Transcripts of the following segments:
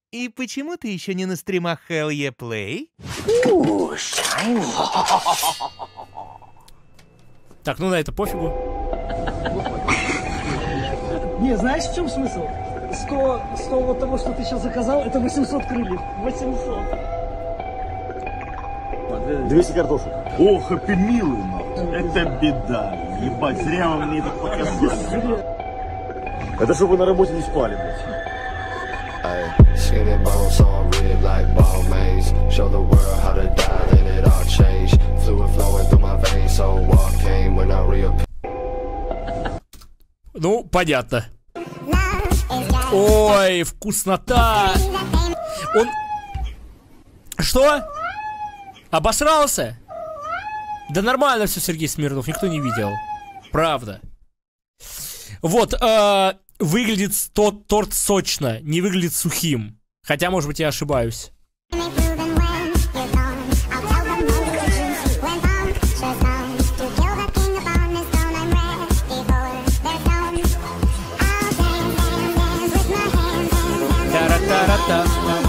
И почему ты еще не на стримах Hell Yeah Play? Так, ну на это пофигу. Не, знаешь, в чем смысл? 100 вот того, что ты сейчас заказал, это 800 крыльев. 800. 200 картошек. О, Хэппи Милы, это беда. Ебать, зря вы мне это показали. Это чтобы вы на работе не спали, блядь. Ну, понятно. Ой, вкуснота. Он... Что? Обосрался? Да нормально все, Сергей Смирнов, никто не видел. Правда. Вот, выглядит торт сочно, не выглядит сухим. Хотя, может быть, я ошибаюсь. Та-ра-та-ра-та.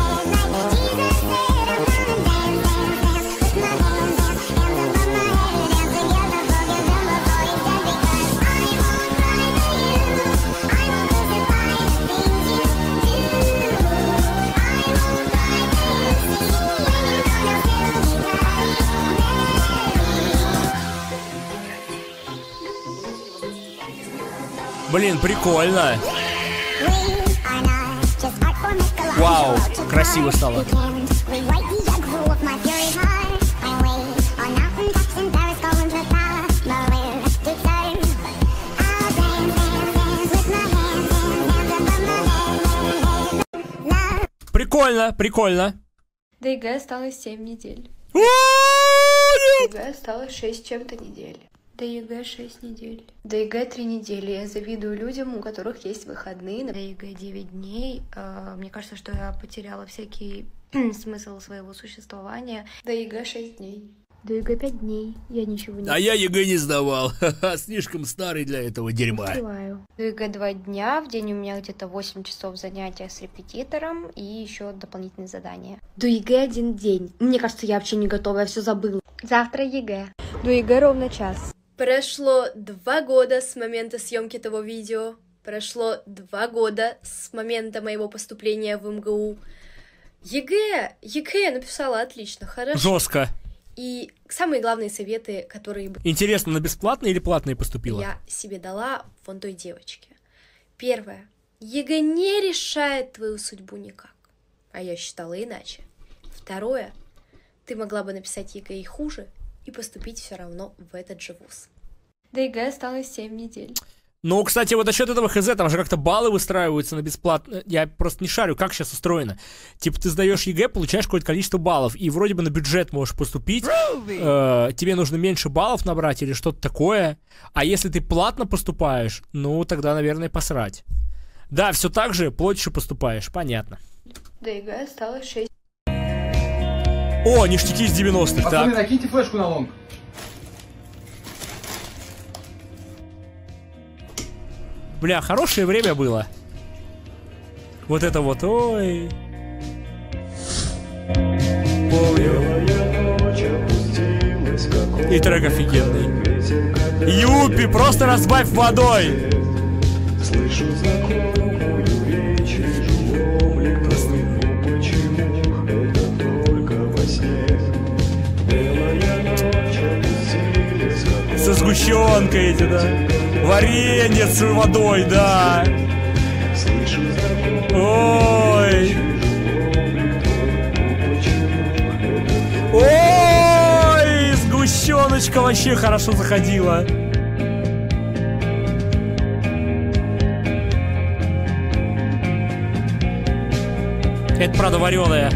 Блин, прикольно. Вау, красиво стало. Прикольно, прикольно. До ЕГЭ осталось 7 недель. До ЕГЭ осталось 6 чем-то недель. До ЕГЭ 6 недель. До ЕГЭ 3 недели. Я завидую людям, у которых есть выходные. До ЕГЭ 9 дней. Мне кажется, что я потеряла всякий смысл своего существования. До ЕГЭ 6 дней. До ЕГЭ 5 дней. Я ничего не... А я ЕГЭ не сдавал. Слишком старый для этого дерьма. Успеваю. До ЕГЭ 2 дня. В день у меня где-то 8 часов занятия с репетитором и еще дополнительные задания. До ЕГЭ 1 день. Мне кажется, я вообще не готова, я все забыла. Завтра ЕГЭ. До ЕГЭ ровно час. Прошло 2 года с момента съемки этого видео. Прошло 2 года с момента моего поступления в МГУ. ЕГЭ я написала отлично, хорошо. Жестко. И самые главные советы, которые... Интересно, на бесплатные или платные поступила? Я себе дала вон той девочке. Первое. ЕГЭ не решает твою судьбу никак. А я считала иначе. Второе. Ты могла бы написать ЕГЭ и хуже, и поступить все равно в этот же вуз. До ЕГЭ осталось 7 недель. Ну, кстати, вот насчет этого ХЗ, там же как-то баллы выстраиваются на бесплатно. Я просто не шарю, как сейчас устроено. Типа, ты сдаешь ЕГЭ, получаешь какое-то количество баллов, и вроде бы на бюджет можешь поступить. Тебе нужно меньше баллов набрать или что-то такое. А если ты платно поступаешь, ну, тогда, наверное, посрать. Да, все так же, платишь и поступаешь, понятно. До ЕГЭ осталось 6. О, ништяки из 90-х, так. Пацаны, накиньте флешку на лонг. Бля, хорошее время было. Вот это вот, ой. И трек офигенный. Юпи, просто разбавь водой. Слышу знакомую речь, вижу облик твоего, почему это только во сне. Белая ночь опустилась, как... Со сгущенкой эти, да. Варенье с водой, да. Ой. Ой, сгущеночка вообще хорошо заходила. Это, правда, вареная.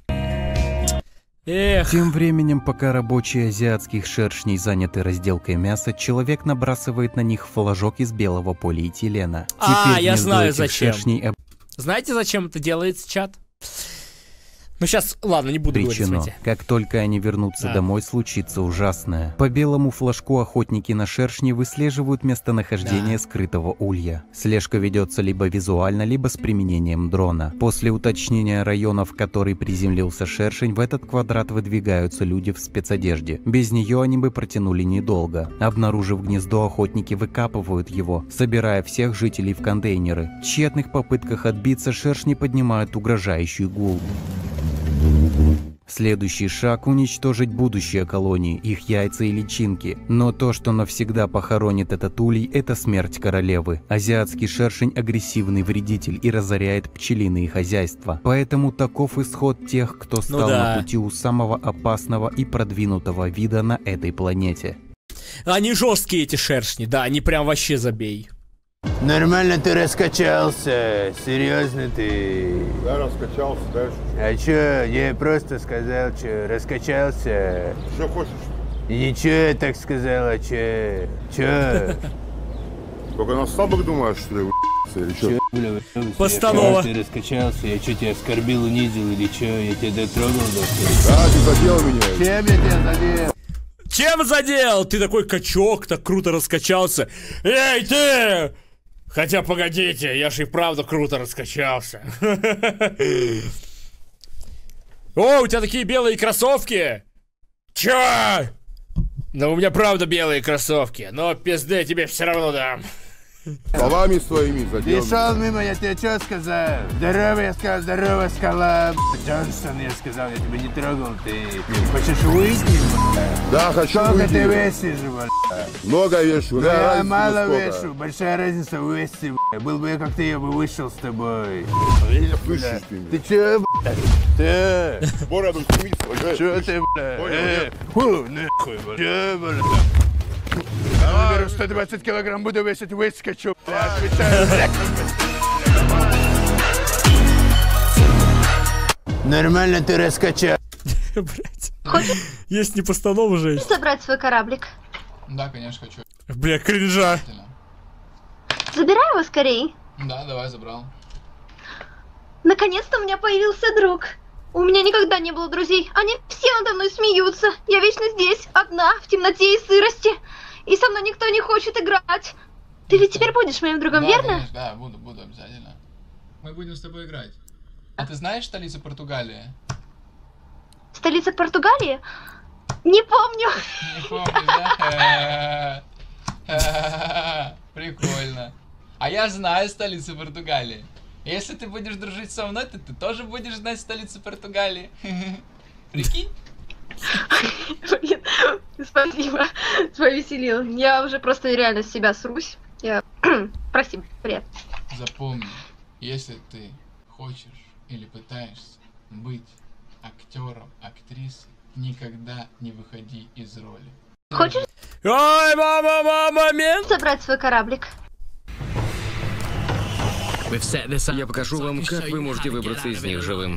Эх. Тем временем, пока рабочие азиатских шершней заняты разделкой мяса, человек набрасывает на них флажок из белого полиэтилена. А, я знаю зачем. Знаете, зачем это делается, чат? Ну сейчас, ладно, не буду говорить, смотрите. Как только они вернутся домой, случится ужасное. По белому флажку охотники на шершней выслеживают местонахождение скрытого улья. Слежка ведется либо визуально, либо с применением дрона. После уточнения района, в который приземлился шершень, в этот квадрат выдвигаются люди в спецодежде. Без нее они бы протянули недолго. Обнаружив гнездо, охотники выкапывают его, собирая всех жителей в контейнеры. В тщетных попытках отбиться шершни поднимают угрожающий гул. Следующий шаг – уничтожить будущее колонии, их яйца и личинки. Но то, что навсегда похоронит этот улей – это смерть королевы. Азиатский шершень – агрессивный вредитель и разоряет пчелиные хозяйства. Поэтому таков исход тех, кто стал на пути у самого опасного и продвинутого вида на этой планете. Они жесткие, эти шершни, да, они прям вообще забей. Нормально ты раскачался, серьезно ты. Да, раскачался, дальше. А чё, я просто сказал, чё, раскачался. Что хочешь? Ничего я так сказал, а чё? Только на слабых думаешь, что ли, или чё? Постанова. Ты раскачался, я чё, тебя оскорбил, унизил или чё? Я тебя дотрогал, Да, ты задел меня. Чем я тебя задел? Чем задел? Ты такой качок, так круто раскачался. Эй, ты! Хотя, погодите, я же и правда круто раскачался. О, у тебя такие белые кроссовки? Чё? Да у меня правда белые кроссовки, но пизды тебе все равно дам. Словами своими задел. Ты шел мимо, я тебе что сказал? Здорово, я сказал, здорово, скала. Джонсон, я сказал, я тебя не трогал, ты хочешь выйти? Да, хочу Сколько выйти. ты весишь, Много вешу, да, я мало вешу, большая разница в весе, был бы я как ты, я бы вышел с тобой. Слышишь ты меня? Ты че, Ты? Бороду сними свою. Че ты, Понял, Фу, нахуй, че, я беру 120 килограмм, буду весить, выскочу, отвечаю, Нормально ты раскачал. Блять. Есть не постанова же. Забрать свой кораблик. Да, конечно, хочу. Бля, кринжа. Забирай его скорей. Да, давай, забрал. Наконец-то у меня появился друг. У меня никогда не было друзей. Они все надо мной смеются. Я вечно здесь, одна, в темноте и сырости. И со мной никто не хочет играть. Ты ведь теперь будешь моим другом, да, верно? Конечно, да, буду обязательно. Мы будем с тобой играть. А ты знаешь столицу Португалии? Столица Португалии? Не помню. Не помнишь, да? Прикольно. А я знаю столицу Португалии. Если ты будешь дружить со мной, то ты тоже будешь знать столицу Португалии. Прикинь? Блин, спасибо, повеселил. Я уже просто реально с себя срусь. Я... Прости, привет. Запомни, если ты хочешь или пытаешься быть актером, актрисой, никогда не выходи из роли. Хочешь Ой, момент! забрать свой кораблик? Я покажу вам, как вы можете выбраться из них живым.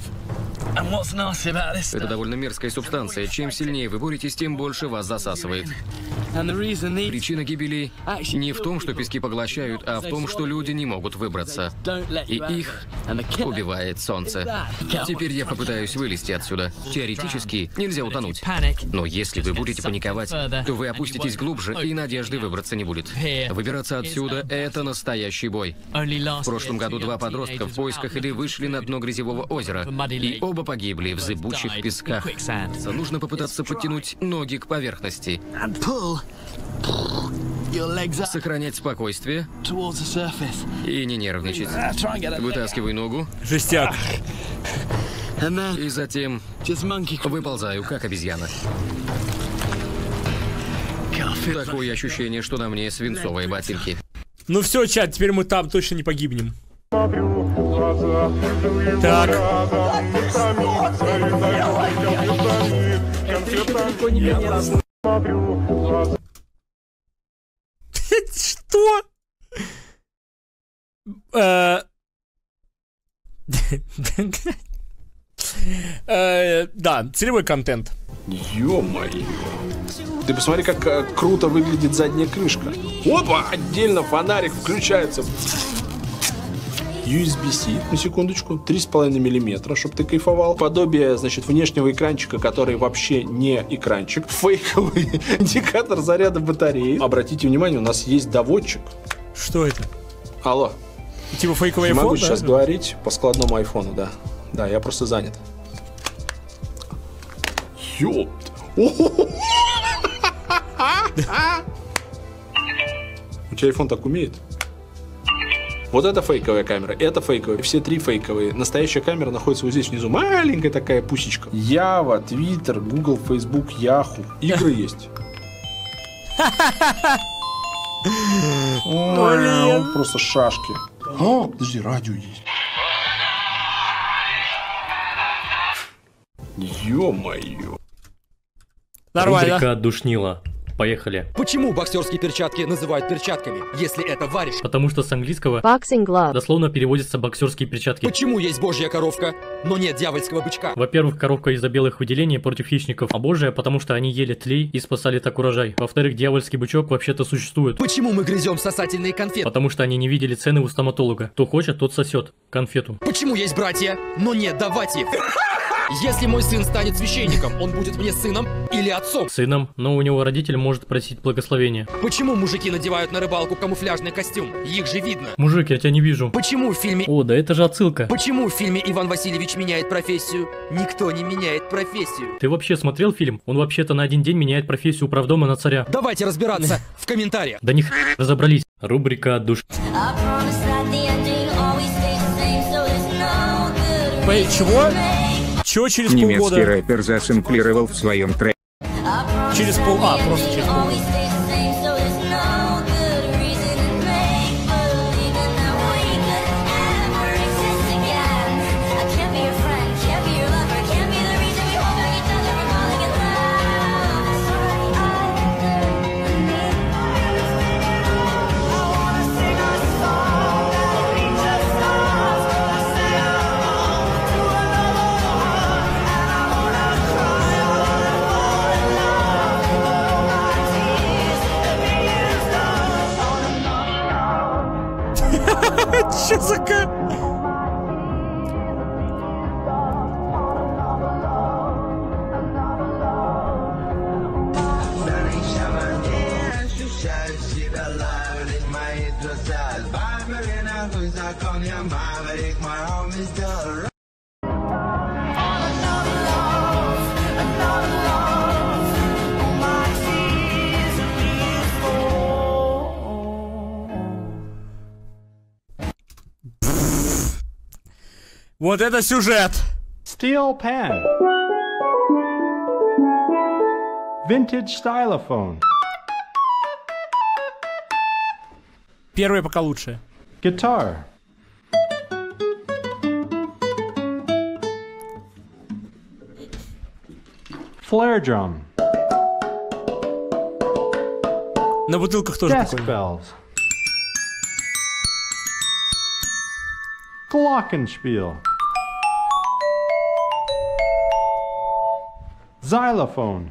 Это довольно мерзкая субстанция. Чем сильнее вы боретесь, тем больше вас засасывает. Причина гибели не в том, что пески поглощают, а в том, что люди не могут выбраться. И их убивает солнце. Теперь я попытаюсь вылезти отсюда. Теоретически нельзя утонуть. Но если вы будете паниковать, то вы опуститесь глубже, и надежды выбраться не будет. Выбираться отсюда — это настоящий бой. В прошлом году 2 подростка в поисках еды вышли на дно грязевого озера, и оба погибли в зыбучих песках. Нужно попытаться подтянуть ноги к поверхности. Сохранять спокойствие и не нервничать. Вытаскиваю ногу. Жестяк. И затем выползаю, как обезьяна. Такое ощущение, что на мне свинцовые ботинки. Ну все, чат, теперь мы там точно не погибнем. Так. Что? Да, целевой контент. Ё-моё. Ты посмотри, как круто выглядит задняя крышка. Опа! Отдельно фонарик включается. USB-C, на секундочку, 3,5 мм, чтобы ты кайфовал. Подобие, значит, внешнего экранчика, который вообще не экранчик. Фейковый индикатор заряда батареи. Обратите внимание, у нас есть доводчик. Что это? Алло. Типа фейковый iPhone, не могу да? сейчас говорить по складному айфону, да. Да, я просто занят. Ёпт. У тебя iPhone так умеет? Вот это фейковая камера, это фейковая, все три фейковые. Настоящая камера находится вот здесь внизу, маленькая такая пусечка. Java, Twitter, Google, Facebook, Yahoo. Игры есть. Просто шашки. О, подожди, радио есть. Ё-моё. Нормально. Рубрика «Душнила». Поехали. Почему боксерские перчатки называют перчатками, если это варежка? Потому что с английского Boxing glove. дословно переводится «боксерские перчатки». Почему есть божья коровка, но нет дьявольского бычка? Во-первых, коровка из-за белых выделений против хищников, а божья, потому что они ели тлей и спасали так урожай. Во-вторых, дьявольский бычок вообще-то существует. Почему мы грызем сосательные конфеты? Потому что они не видели цены у стоматолога. Кто хочет, тот сосет конфету. Почему есть братья, но нет даватьев? Если мой сын станет священником, он будет мне сыном или отцом? Сыном, но у него родитель может просить благословения. Почему мужики надевают на рыбалку камуфляжный костюм? Их же видно. Мужик, я тебя не вижу. Почему в фильме... О, да это же отсылка. Почему в фильме Иван Васильевич меняет профессию? Никто не меняет профессию. Ты вообще смотрел фильм? Он вообще-то на один день меняет профессию управдома на царя. Давайте разбираться в комментариях. Да них разобрались. Рубрика «Душ». Чего? Чего через полгода? Немецкий рэпер засэмплировал в своем треке. Через просто через полгода. Че за Вот это сюжет! Steel pen. Vintage stylophone. Первое пока лучше. Guitar. Flare drum. На бутылках тоже Desk прикольно. bells. Glockenspiel. Xylophone.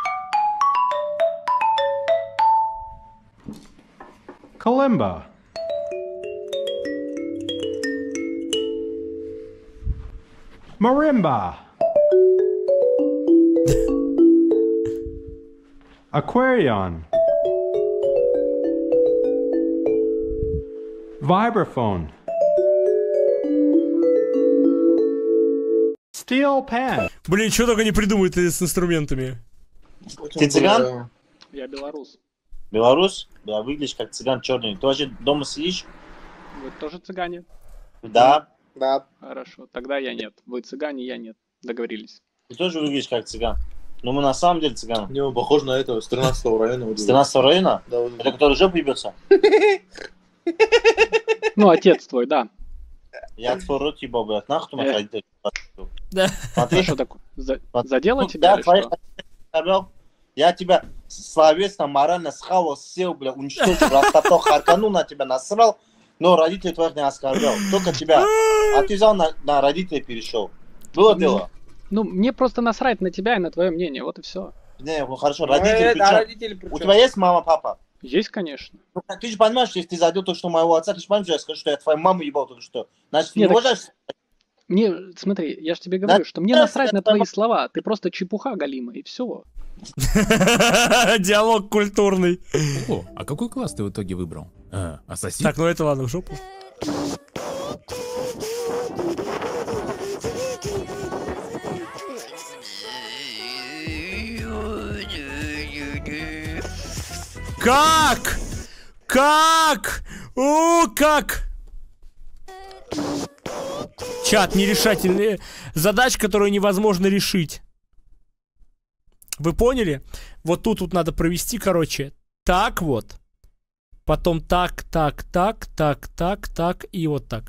Kalimba. Marimba. Aquarion. Vibraphone. Steel pan. Блин, что только не придумают с инструментами. Ты цыган? Я белорус. Белорус? Да, выглядишь как цыган черный. Ты вообще дома сидишь? Вы тоже цыгане? Да. Да. Хорошо, тогда я нет. Вы цыгане, я нет. Договорились. Ты тоже выглядишь как цыган. Но мы на самом деле цыган. Не, он похож на этого, с 13-го района. С 13-го района? Да, вот. Это который жопу ебется? Ну, отец твой, да. Я твой рот ебал, блядь. Нахуй ты моих родителей? Да. Смотри. Что такое? Задело тебя или что? Я тебя словесно, морально схавал, сел, бля, уничтожил, растоптал, харканул на тебя, насрал, но родителей твоих не оскорблял. Только тебя. А ты взял на родителей перешел. Было дело? Ну, мне просто насрать на тебя и на твое мнение, вот и все. Не, ну хорошо, родители, у тебя есть мама, папа? Есть, конечно. Ну, ты же понимаешь, что если ты задел то, что моего отца, ты же понимаешь, что я скажу, что я твою маму ебал только что. Значит, ты не уважаешь... Мне, смотри, я же тебе говорю, что мне насрать на твои слова. Ты просто чепуха галима, и все. Диалог культурный. О, а какой класс ты в итоге выбрал? Ассасин? Так, ну это ладно, в жопу. Как? Как? О, как? Чат, нерешательная задача, которую невозможно решить. Вы поняли? Вот тут надо провести, короче, так вот. Потом так, так, так, так, так, так и вот так.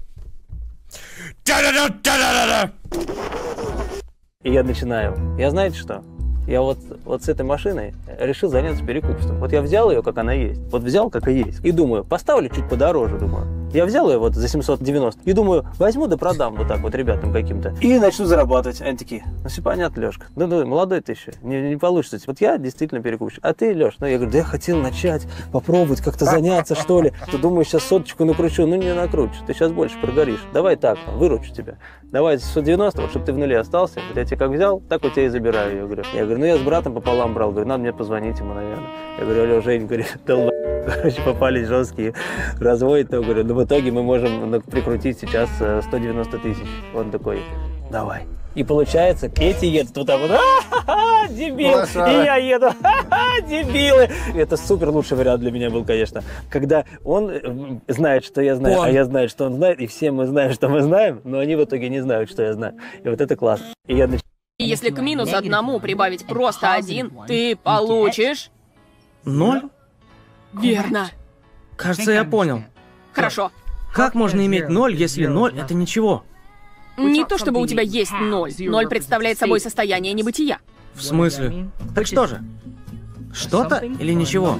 И я начинаю. Я знаете что? Я вот с этой машиной решил заняться перекупством. Вот я взял ее, как она есть. Вот взял, как и есть. И думаю, поставлю чуть подороже, думаю. Я взял ее вот за 790 и думаю, возьму да продам вот так вот ребятам каким-то. И начну зарабатывать. Они такие, ну все понятно, Лешка. Да, молодой ты еще, не получится. Вот я действительно перекупщик. А ты, Леш? Ну я говорю, да я хотел начать, попробовать как-то заняться, что ли. Ты думаешь, сейчас соточку накручу? Ну не накручу, ты сейчас больше прогоришь. Давай так, выручу тебя. Давай 790, вот, чтобы ты в нуле остался. Вот я тебя как взял, так вот я и забираю. Я говорю, ну я с братом пополам брал. Говорю, надо мне позвонить ему, наверное. Я говорю, алло, Жень, говорю, короче, попались жесткие разводы. Говорю, ну в итоге мы можем прикрутить сейчас 190 тысяч. Он такой, давай. И получается, эти едут вот так вот, дебил, и я еду, дебилы. Это супер лучший вариант для меня был, конечно. Когда он знает, что я знаю, а я знаю, что он знает, и все мы знаем, что мы знаем, но они в итоге не знают, что я знаю. И вот это классно. И я И если к минус одному прибавить просто 1, ты получишь... 0? Верно. Кажется, я понял. Хорошо. Как можно иметь 0, если 0 это ничего? Не то чтобы у тебя есть 0. 0 представляет собой состояние небытия. В смысле? Так что же? Что-то или ничего?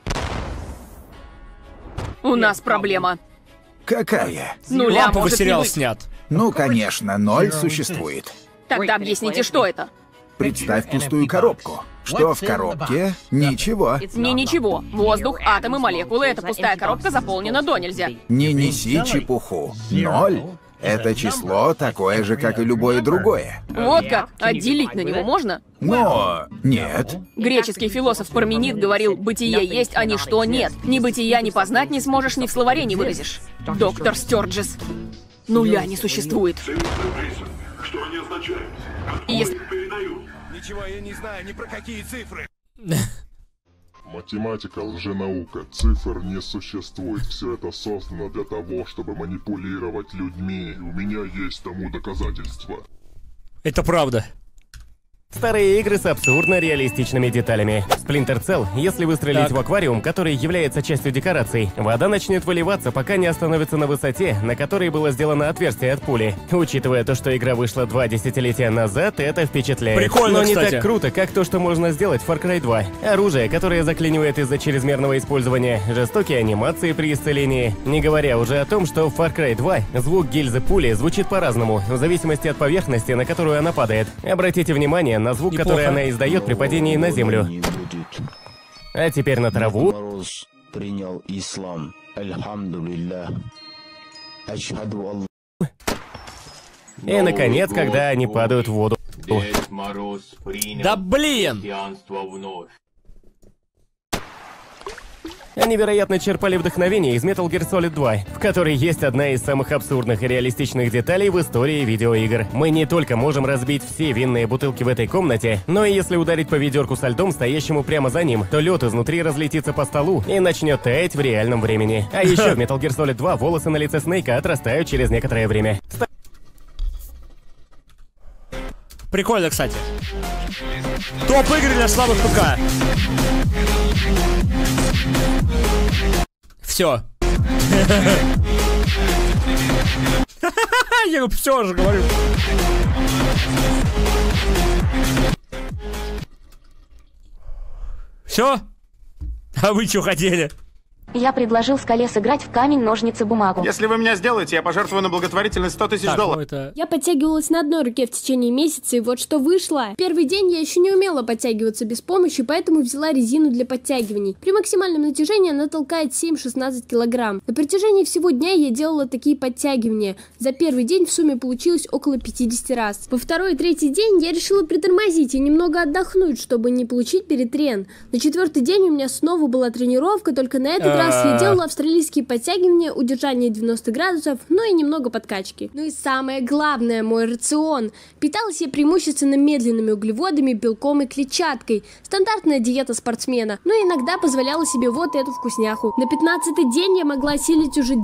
У нас проблема. Какая? Нуля может не быть. Снят. Ну, конечно, 0 существует. Тогда объясните, что это? Представь пустую коробку. Что в коробке? Ничего. Не ничего. Воздух, атомы, молекулы. Эта пустая коробка заполнена до нельзя. Не неси чепуху. 0 — это число такое же, как и любое другое. Вот как? Отделить на него можно? Но нет. Греческий философ Парменид говорил, бытие есть, а ничто нет. Ни бытия не познать не сможешь, ни в словаре не выразишь. Доктор Стёрджес. Нуля не существует. Что они означают? Если... Ничего я не знаю ни про какие цифры. Математика, лженаука, цифр не существует. Все это создано для того, чтобы манипулировать людьми. И у меня есть тому доказательства. Это правда. Старые игры с абсурдно реалистичными деталями. Splinter Cell, если выстрелить в аквариум, который является частью декораций, вода начнет выливаться, пока не остановится на высоте, на которой было сделано отверстие от пули. Учитывая то, что игра вышла 2 десятилетия назад, это впечатляет. Прикольно, но не кстати. так круто, как то, что можно сделать в Far Cry 2. Оружие, которое заклинивает из-за чрезмерного использования, жестокие анимации при исцелении. Не говоря уже о том, что в Far Cry 2 звук гильзы пули звучит по-разному, в зависимости от поверхности, на которую она падает. Обратите внимание на звук, который она издает при падении на землю. А теперь на траву. Мороз принял ислам. Альхамдулиллах. И, наконец, когда они падают в воду. Да блин! Они, вероятно, черпали вдохновение из Metal Gear Solid 2, в которой есть одна из самых абсурдных и реалистичных деталей в истории видеоигр. Мы не только можем разбить все винные бутылки в этой комнате, но и если ударить по ведерку со льдом, стоящему прямо за ним, то лед изнутри разлетится по столу и начнет таять в реальном времени. А еще в Metal Gear Solid 2 волосы на лице Снейка отрастают через некоторое время. Прикольно, кстати. Топ игры для слабых ПК. Все. Я все же говорю. Все? А вы что хотели? Я предложил Скале сыграть в камень, ножницы, бумагу. Если вы меня сделаете, я пожертвую на благотворительность 100 тысяч долларов. Я подтягивалась на одной руке в течение месяца, и вот что вышло. Первый день я еще не умела подтягиваться без помощи, поэтому взяла резину для подтягиваний. При максимальном натяжении она толкает 7-16 килограмм. На протяжении всего дня я делала такие подтягивания. За первый день в сумме получилось около 50 раз. Во второй и третий день я решила притормозить и немного отдохнуть, чтобы не получить перетрен. На четвертый день у меня снова была тренировка, только на этот раз я делала австралийские подтягивания, удержание 90 градусов, ну и немного подкачки. Ну и самое главное, мой рацион. Питалась я преимущественно медленными углеводами, белком и клетчаткой. Стандартная диета спортсмена. Но иногда позволяла себе вот эту вкусняху. На 15-й день я могла осилить уже...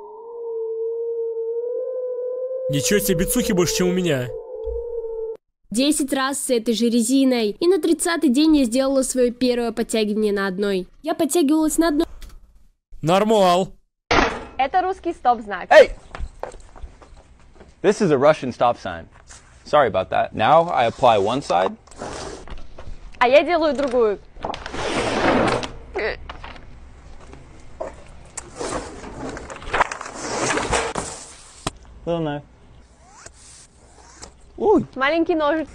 Ничего себе, бицухи больше, чем у меня. 10 раз с этой же резиной. И на 30-й день я сделала свое первое подтягивание на одной. Я подтягивалась на одной... Нормал. Это русский стоп-знак. Hey! This is a Russian stop sign. Sorry about that. Now I apply one side. А я делаю другую. Ой. Маленький ножик.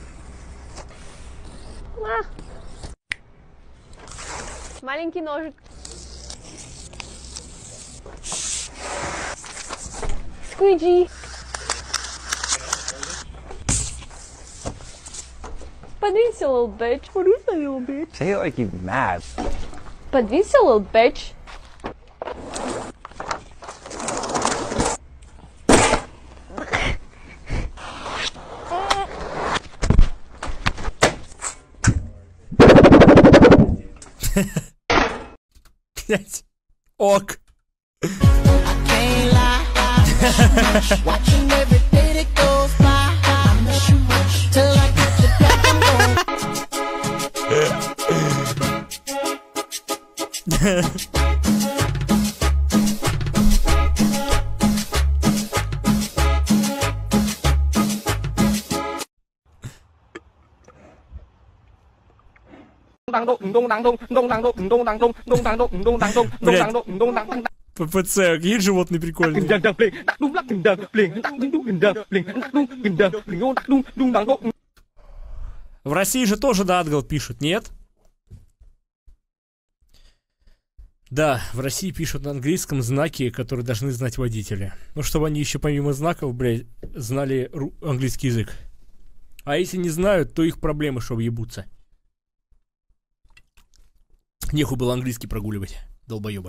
Маленький ножик. Squeegee. Подвинься, little bitch. Подвинься, little bitch. Say it like you're mad. Подвинься, little bitch. Блять. Ок. Watching every day that goes by. I miss you much till I get you back. I'm ППЦ, есть животные прикольные. В России же тоже Дадгал пишут, нет? Да, в России пишут на английском знаки, которые должны знать водители. Ну, чтобы они еще помимо знаков, блядь, знали английский язык. А если не знают, то их проблемы, чтобы ебутся. Нехуй было английский прогуливать, долбоебы.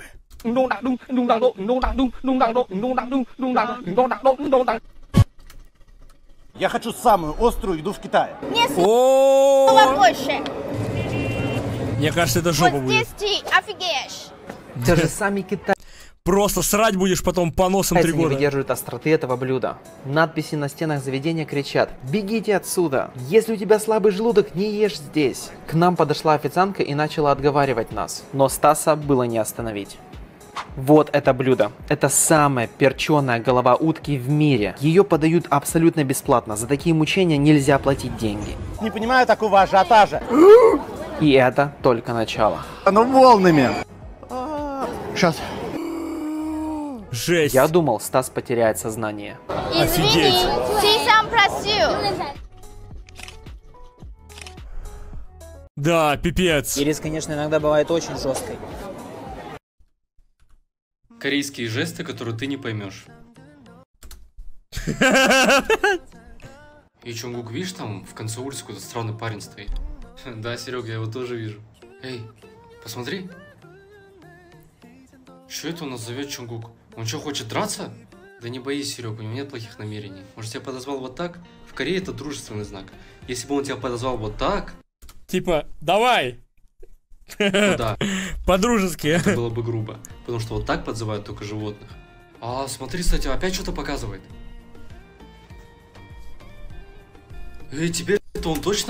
Я хочу самую острую еду в Китае. О, больше. Мне кажется, это жопа будет. Здесь ты офигеешь. Те же сами китайцы Просто срать будешь потом по носам 3 не года. выдерживают остроты этого блюда. Надписи на стенах заведения кричат: «Бегите отсюда! Если у тебя слабый желудок, не ешь здесь!» К нам подошла официантка и начала отговаривать нас. Но Стаса было не остановить. Вот это блюдо. Это самая перченая голова утки в мире. Ее подают абсолютно бесплатно. За такие мучения нельзя платить деньги. Не понимаю такого ажиотажа. И это только начало. Ну волнами. Сейчас. Жесть. Я думал, Стас потеряет сознание. Извини, ты сам просил. Да, пипец. Ирис, конечно, иногда бывает очень жесткой. Корейские жесты, которые ты не поймешь. И Чонгук, видишь, там в конце улицы какой-то странный парень стоит. Да, Серега, я его тоже вижу. Эй, посмотри. Что это у нас зовет Чонгук? Он что, хочет драться? Да не боись, Серега, у него нет плохих намерений. Может, тебя подозвал вот так? В Корее это дружественный знак. Если бы он тебя подозвал вот так... Типа, давай! Ну да. По-дружески. Это было бы грубо. Потому что вот так подзывают только животных. А, смотри, кстати, опять что-то показывает. Эй, тебе это он точно...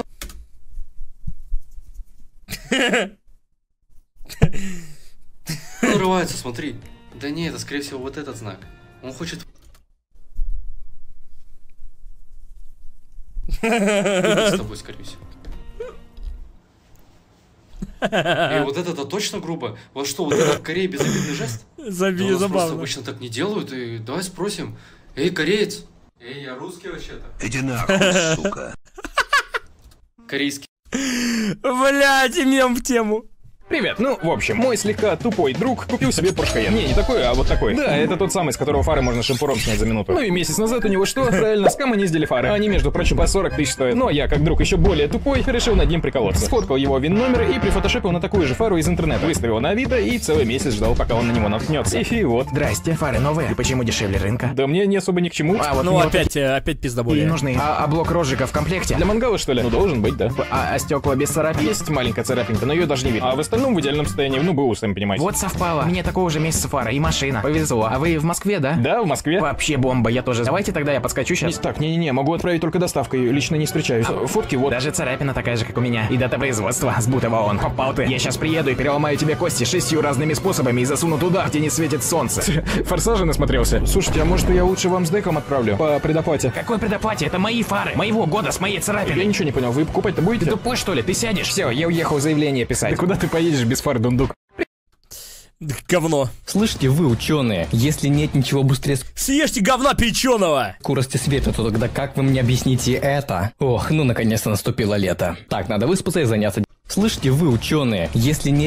Нарывается, смотри. Да не, это скорее всего вот этот знак. Он хочет... С тобой, скорее всего. И вот это точно грубо. Вот что, вот это в Корее безобидный жест? Забавно. Просто обычно так не делают, и давай спросим. Эй, кореец! Эй, я русский вообще-то. Иди нахуй, сука. Корейский. Блядь, мем в тему. Привет, ну, в общем, мой слегка тупой друг купил себе Porsche Cayenne. Не такой, а вот такой. Да, это тот самый, с которого фары можно шампуром снять за минуту. Ну и месяц назад у него что? Правильно, скоммуниздили фары. Они, между прочим, по 40 тысяч стоят. Но я, как друг еще более тупой, решил над ним приколоться. Сфоткал его ВИН-номер и прифотошопил на такую же фару из интернета. Выставил на Авито и целый месяц ждал, пока он на него наткнется. И вот. Здрасте, фары новые. И почему дешевле рынка? Да мне не особо ни к чему. А, вот ну опять пиздоболее. И нужны. А блок розжига в комплекте? Для мангала, что ли? Ну, должен быть, да. А стекла без царапин? Есть маленькая царапинка, но ее даже не видно. А в остальном в идеальном состоянии, ну, БУ, сами понимаете. Вот совпало. Мне такого же месяца фара и машина. Повезло. А вы в Москве, да? Да, в Москве. Вообще бомба, я тоже. Давайте тогда я подскочу сейчас. Так, не-не-не, могу отправить только доставкой, лично не встречаюсь. Фотки вот. Даже царапина такая же, как у меня. И дата производства. Сбутого он. Попал ты. Я сейчас приеду и переломаю тебе кости 6 разными способами и засуну туда, где не светит солнце. Форсажа насмотрелся. Слушайте, а может я лучше вам с деком отправлю? По предоплате. Какой предоплате? Это мои фары. Моего года с моей царапиной. Я ничего не понял. Вы покупать-то будете? Ты тупой, что ли? Ты сядешь? Все, я уехал заявление писать. Да куда ты поедешь без фар, дундук? Говно. Слышите, вы, ученые, если нет ничего быстрее съешьте говна печеного! Скорости света, то тогда как вы мне объясните это? Ох, ну наконец-то наступило лето. Так, надо выспаться и заняться. Слышите, вы, ученые, если нет...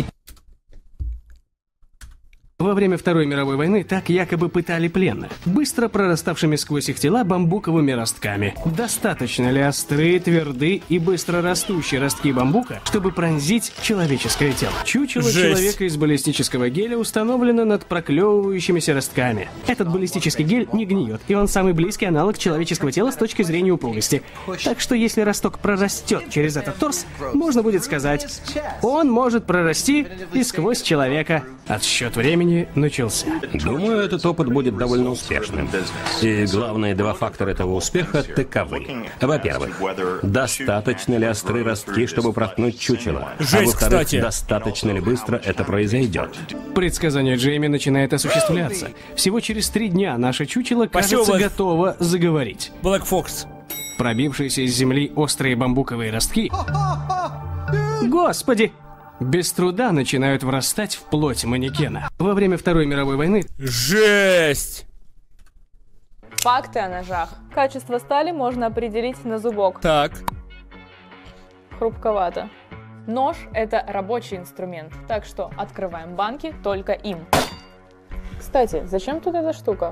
Во время Второй мировой войны так якобы пытали пленных, быстро прораставшими сквозь их тела бамбуковыми ростками. Достаточно ли острые, тверды и быстро растущие ростки бамбука, чтобы пронзить человеческое тело? Чучело человека из баллистического геля установлено над проклевывающимися ростками. Этот баллистический гель не гниет, и он самый близкий аналог человеческого тела с точки зрения упругости. Так что если росток прорастет через этот торс, можно будет сказать, он может прорасти и сквозь человека. Отсчет времени начался. Думаю, этот опыт будет довольно успешным. И главные два фактора этого успеха таковы. Во-первых, достаточно ли остры ростки, чтобы проткнуть чучело? А во-вторых, достаточно ли быстро это произойдет? Предсказание Джейми начинает осуществляться. Всего через 3 дня наше чучело, кажется, готово заговорить. Black Fox. Пробившиеся из земли острые бамбуковые ростки... Господи! Без труда начинают врастать в плоть манекена. Во время Второй мировой войны... Жесть! Факты о ножах. Качество стали можно определить на зубок. Так. Хрупковато. Нож – это рабочий инструмент, так что открываем банки только им. Кстати, зачем тут эта штука?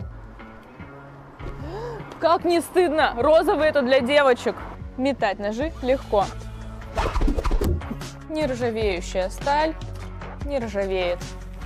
Как не стыдно! Розовый – это для девочек. Метать ножи легко. Нержавеющая сталь не ржавеет.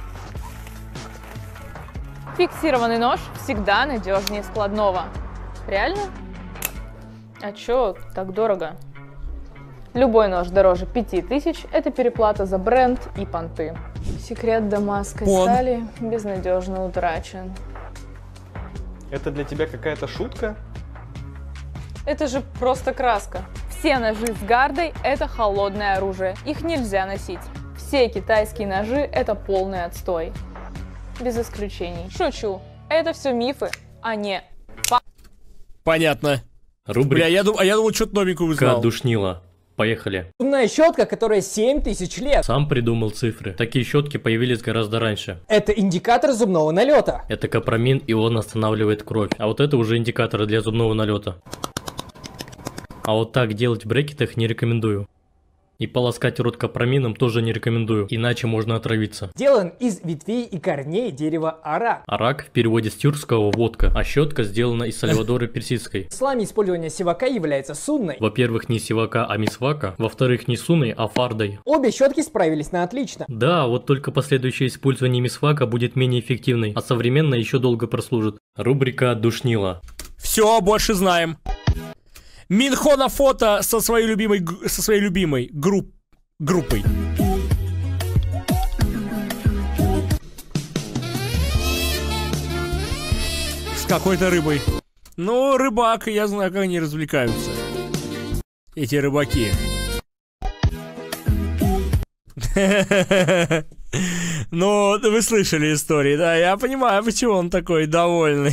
Фиксированный нож всегда надежнее складного. Реально? А чё так дорого? Любой нож дороже 5000 – это переплата за бренд и понты. Секрет дамасской стали безнадежно утрачен. Это для тебя какая-то шутка? Это же просто краска. Все ножи с гардой – это холодное оружие, их нельзя носить. Все китайские ножи – это полный отстой. Без исключений. Шучу. Это все мифы, а не Понятно. Бля, я думал, что-то новенькое узнал. Душнило. Поехали. Умная щетка, которая 7000 лет. Сам придумал цифры. Такие щетки появились гораздо раньше. Это индикатор зубного налета. Это капрамин, и он останавливает кровь. А вот это уже индикаторы для зубного налета. А вот так делать в брекетах не рекомендую. И полоскать рот капрамином тоже не рекомендую, иначе можно отравиться. Сделан из ветвей и корней дерева арак. Арак в переводе с тюркского водка, а щетка сделана из сальвадоры персидской. В исламе использование сивака является сунной. Во-первых, не сивака, а мисвака. Во-вторых, не сунной, а фардой. Обе щетки справились на отлично. Да, вот только последующее использование мисвака будет менее эффективной, а современное еще долго прослужит. Рубрика «Душнило». Все, больше знаем. Минхо на фото со своей любимой группой. С какой-то рыбой. Ну, рыбак, я знаю, как они развлекаются. Эти рыбаки. Ну, вы слышали истории, да? Я понимаю, почему он такой довольный.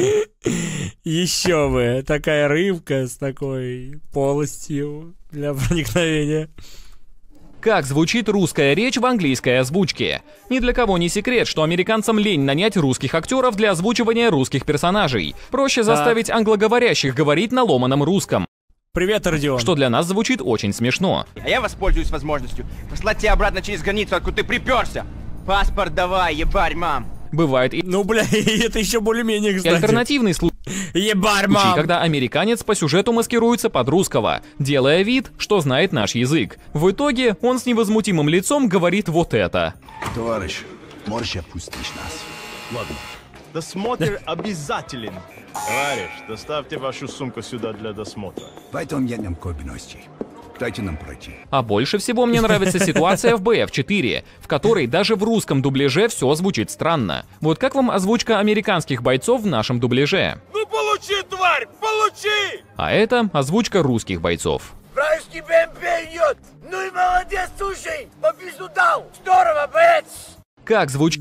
Еще бы, такая рыбка с такой полостью для проникновения. Как звучит русская речь в английской озвучке? Ни для кого не секрет, что американцам лень нанять русских актеров для озвучивания русских персонажей. Проще заставить англоговорящих говорить на ломаном русском. Привет, Родион. Что для нас звучит очень смешно. А я воспользуюсь возможностью послать тебя обратно через границу, откуда ты приперся. Паспорт давай, ебарь, мам. Бывает и... Ну, бля, это еще более-менее, кстати. Альтернативный случай, когда американец по сюжету маскируется под русского, делая вид, что знает наш язык. В итоге он с невозмутимым лицом говорит вот это. Товарищ, можешь отпустить нас? Ладно. Досмотр обязателен. Товарищ, доставьте вашу сумку сюда для досмотра. Поэтому я не кабиности. Дайте нам пройти. А больше всего мне нравится ситуация в BF4, в которой даже в русском дубляже все звучит странно. Вот как вам озвучка американских бойцов в нашем дубляже? Ну получи, тварь, получи! А это озвучка русских бойцов. Вражеский БМП идет! Ну и молодец, слушай! По пизду дал! Здорово, боец! Как звучит...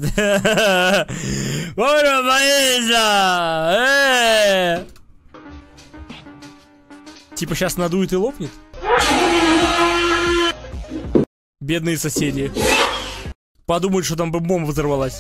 Типа сейчас надует и лопнет? Бедные соседи. Подумают, что там бы бомба взорвалась.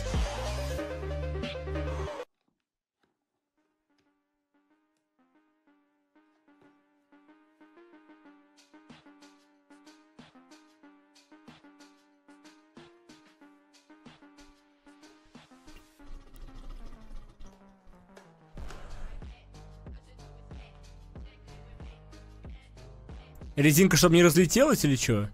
Резинка, чтобы не разлетелась или что?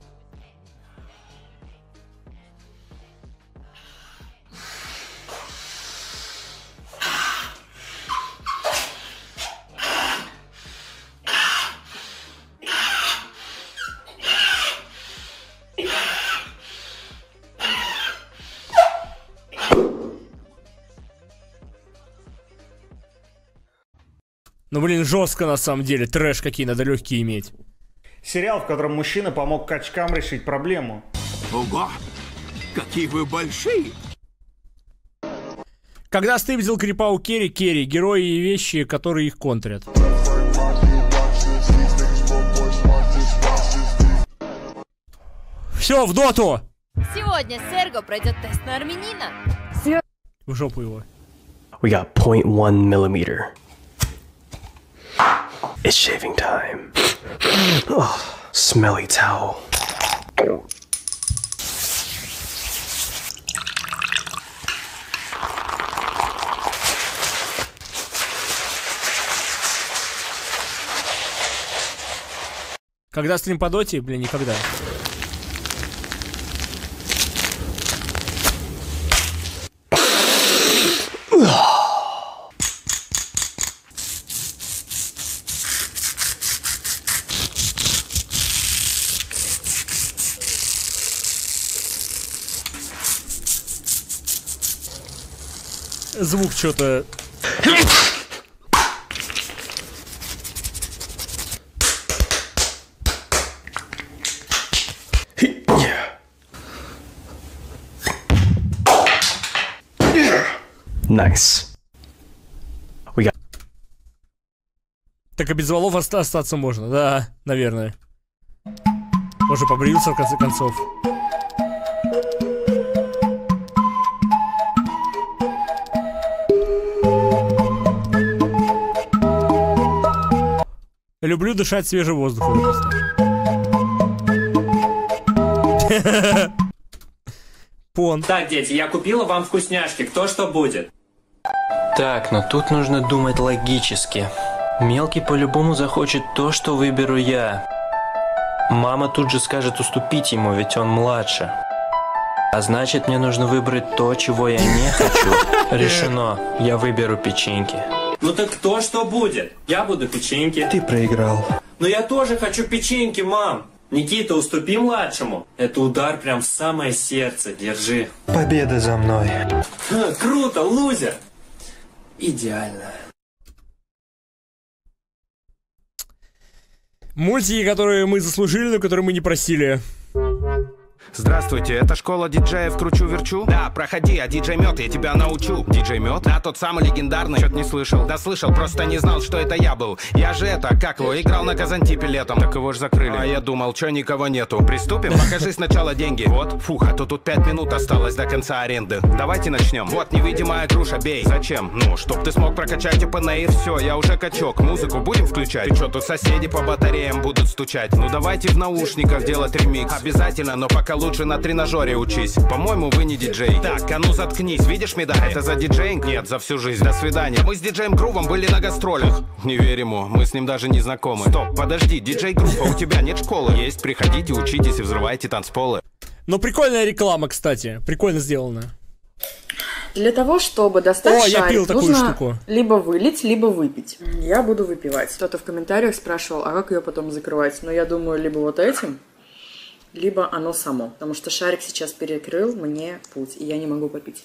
Ну блин, жестко на самом деле, трэш какие надо легкие иметь. Сериал, в котором мужчина помог качкам решить проблему. Ого! Какие вы большие! Когда ты видел крипа у Керри, герои и вещи, которые их контрят. Все, в доту! Сегодня Серго пройдет тест на армянина. В жопу его. We got 0.1 millimeter. It's shaving time. Oh, smelly towel. Когда стрим по доте? Блин, никогда. Звук что-то... Nice. We got... Так и без валов остаться можно, да, наверное. Может, побрился в конце концов. Люблю дышать свежим воздухом. Пон. Так, дети, я купила вам вкусняшки. Кто что будет? Так, но тут нужно думать логически. Мелкий по-любому захочет то, что выберу я. Мама тут же скажет уступить ему, ведь он младше. А значит, мне нужно выбрать то, чего я не хочу. Решено. Я выберу печеньки. Ну так кто что будет? Я буду печеньки. Ты проиграл. Но я тоже хочу печеньки, мам. Никита, уступи младшему. Это удар прям в самое сердце. Держи. Победа за мной. Круто, лузер. Идеально. Мультики, которые мы заслужили, но которые мы не просили. Здравствуйте, это школа диджеев Кручу-Верчу? Да, проходи, а диджей Мёд, я тебя научу. Диджей Мёд? Да, тот самый легендарный. Чё-то не слышал. Да слышал, просто не знал, что это я был. Я же это, как его, играл на Казантипе летом. Так его ж закрыли. А я думал, чё никого нету. Приступим? Покажи сначала деньги. Вот, фух, а то тут 5 минут осталось до конца аренды. Давайте начнем. Вот, невидимая груша, бей. Зачем? Ну, чтоб ты смог прокачать ОПН и все, я уже качок. Музыку будем включать? Ты чё, тут соседи по батареям будут стучать? Ну давайте в наушниках делать ремикс. Обязательно, но пока лучше на тренажере учись. По-моему, вы не диджей. Так, а ну заткнись, видишь медаль? Это за диджеинг? Нет, за всю жизнь. До свидания. Мы с диджеем Грувом были на гастролях. Не верь ему, мы с ним даже не знакомы. Стоп, подожди, диджей Грув, а у тебя нет школы? Есть, приходите, учитесь и взрывайте танцполы. Ну, прикольная реклама, кстати. Прикольно сделана. Для того, чтобы достать я пил шарик, такую нужно штуку. либо вылить, либо выпить. Я буду выпивать. Кто-то в комментариях спрашивал, а как ее потом закрывать? Но я думаю, либо вот этим, либо оно само. Потому что шарик сейчас перекрыл мне путь, и я не могу попить.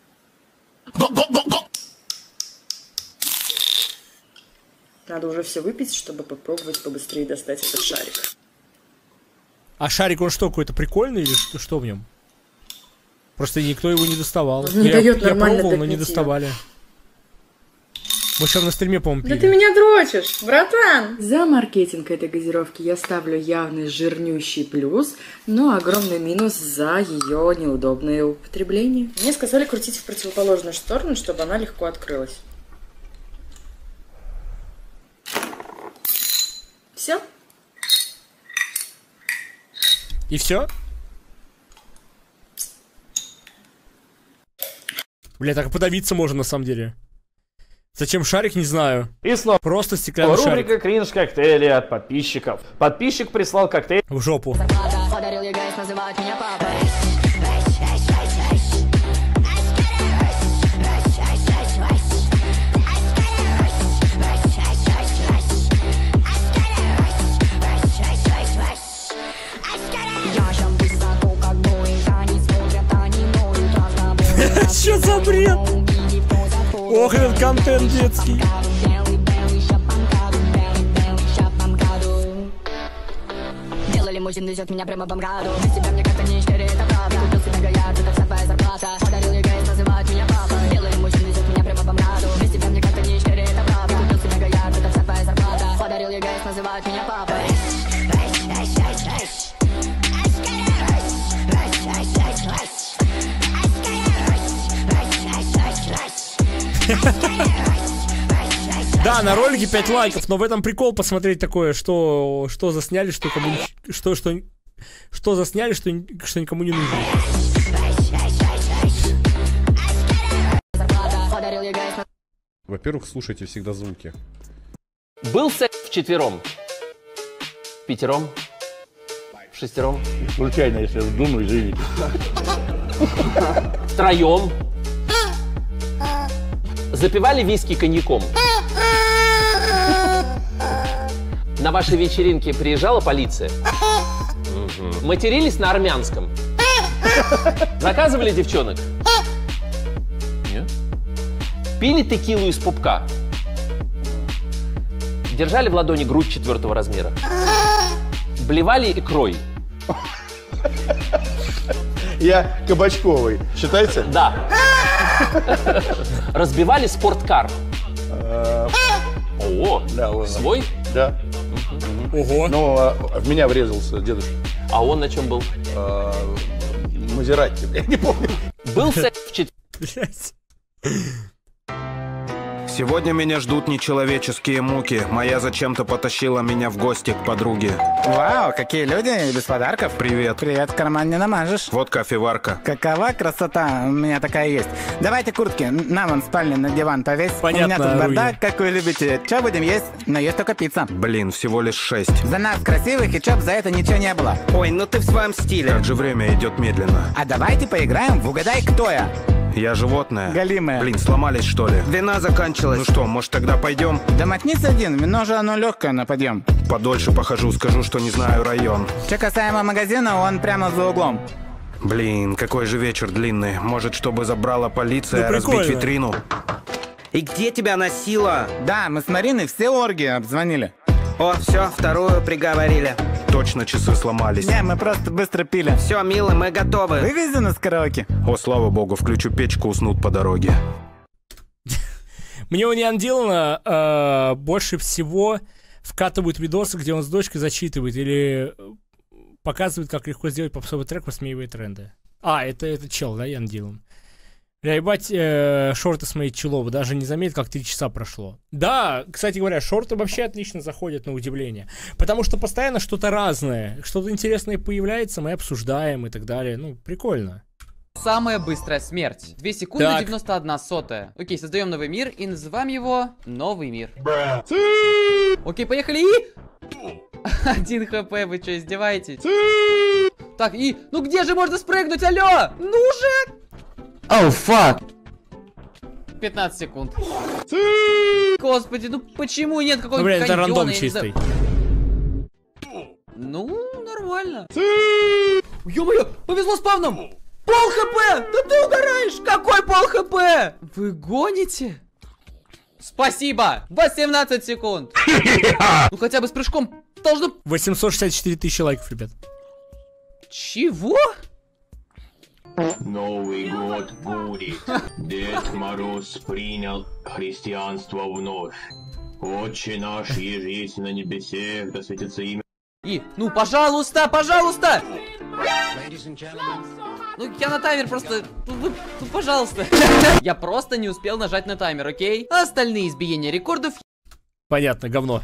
Надо уже все выпить, чтобы попробовать побыстрее достать этот шарик. А шарик, он что, какой-то прикольный или что в нем? Просто никто его не доставал. Он не дает я нормально пробовал, но допить не его. доставали. Мы сейчас на стриме, по-моему, Да пили. ты меня дрочишь, братан! За маркетинг этой газировки я ставлю явный жирнющий плюс, но огромный минус за ее неудобное употребление. Мне сказали крутить в противоположную сторону, чтобы она легко открылась. Все? И все? Бля, так подавиться можно на самом деле. Зачем шарик, не знаю. И снова просто стеклянный шарик. рубрика кринж-коктейли от подписчиков. Подписчик прислал коктейль в жопу. Что за бред? Ох, этот контент детский. Делали лимузин везет меня прямо по МКАДу. Без тебя мне как-то не истерия, это правда. Купил себе гаяр, это вся твоя зарплата. Подарил ЕГЭ, называют меня папой. Белый лимузин везет меня прямо по МКАДу. Без тебя мне как-то не истерия, это правда. Купил себе гаяр, это вся твоя зарплата. Подарил ЕГЭ, называют меня папой. Да, на ролике 5 лайков, но в этом прикол посмотреть такое, что засняли, что кому что засняли, что никому не нужно. Во-первых, слушайте всегда звуки. Был секс вчетвером? Пятером? Шестером? Случайно, если я думаю, извините. Втроем? Запивали виски коньяком? На вашей вечеринке приезжала полиция? Матерились на армянском? Заказывали девчонок? Нет. Пили текилу из пупка? Держали в ладони грудь 4-го размера? Блевали икрой? Я кабачковый. Считается? Да. Разбивали спорткар? О, да, свой? Да. Ого. Но в меня врезался дедушка. А он на чем был? Мазерати, я не помню. Был секс вчетвером? Сегодня меня ждут нечеловеческие муки. Моя зачем-то потащила меня в гости к подруге. Вау, какие люди, без подарков. Привет. Привет, в карман не намажешь. Вот кофеварка. Какова красота, у меня такая есть. Давайте куртки, на вон спальни на диван повесь. Понятно, у меня тут бардак, как вы любите. Че будем есть? Но есть только пицца. Блин, всего лишь 6. За нас красивых, и чоп за это ничего не было. Ой, ну ты в своем стиле. Как же время идет медленно. А давайте поиграем в «Угадай, кто я». Я животное. Голимое. Блин, сломались что ли? Вина закончилась. Ну что, может тогда пойдем? Да мотнись один, вино же оно легкое на подъем. Подольше похожу, скажу, что не знаю район. Че касаемо магазина, он прямо за углом. Блин, какой же вечер длинный. Может, чтобы забрала полиция, Ну, разбить витрину? И где тебя носило? Да, мы с Мариной все оргии обзвонили. О, все, вторую приговорили. Точно часы сломались. Не, мы просто быстро пили. Все, милый, мы готовы. Вывези нас караоке. О, слава богу, включу печку, уснут по дороге. Мне у Неон Дилана больше всего вкатывают видосы, где он с дочкой зачитывает или показывает, как легко сделать попсовый трек, посмеивая тренды. А, это чел, да, Ян Дилан? Бля, ебать, шорты с моей человы, даже не заметил, как 3 часа прошло. Да, кстати говоря, шорты вообще отлично заходят, на удивление. Потому что постоянно что-то разное, что-то интересное появляется, мы обсуждаем и так далее. Ну, прикольно. Самая быстрая смерть. 2 секунды, так. 91 сотая. Окей, создаем новый мир и называем его Новый мир. Окей, поехали. 1 хп, вы что, издеваетесь? Так, и... Ну где же можно спрыгнуть, алло? Ну же! Оу, фак! 15 секунд. Господи, ну почему нет какого-то блин, это каньона, рандом я не чистый. знаю. Ну, нормально. Ё-моё, повезло спавном! Пол хп! Да ты угораешь! Какой пол хп? Вы гоните? Спасибо! 18 секунд! Ну хотя бы с прыжком должно... 864 тысячи лайков, ребят. Чего? Новый год будет. Дед Мороз принял христианство вновь. Отче наш, есть на небесе, да светится имя. И, ну, пожалуйста, пожалуйста! Ну, я на таймер просто... Ну, пожалуйста. Я просто не успел нажать на таймер, окей? А остальные избиения рекордов... Понятно, говно.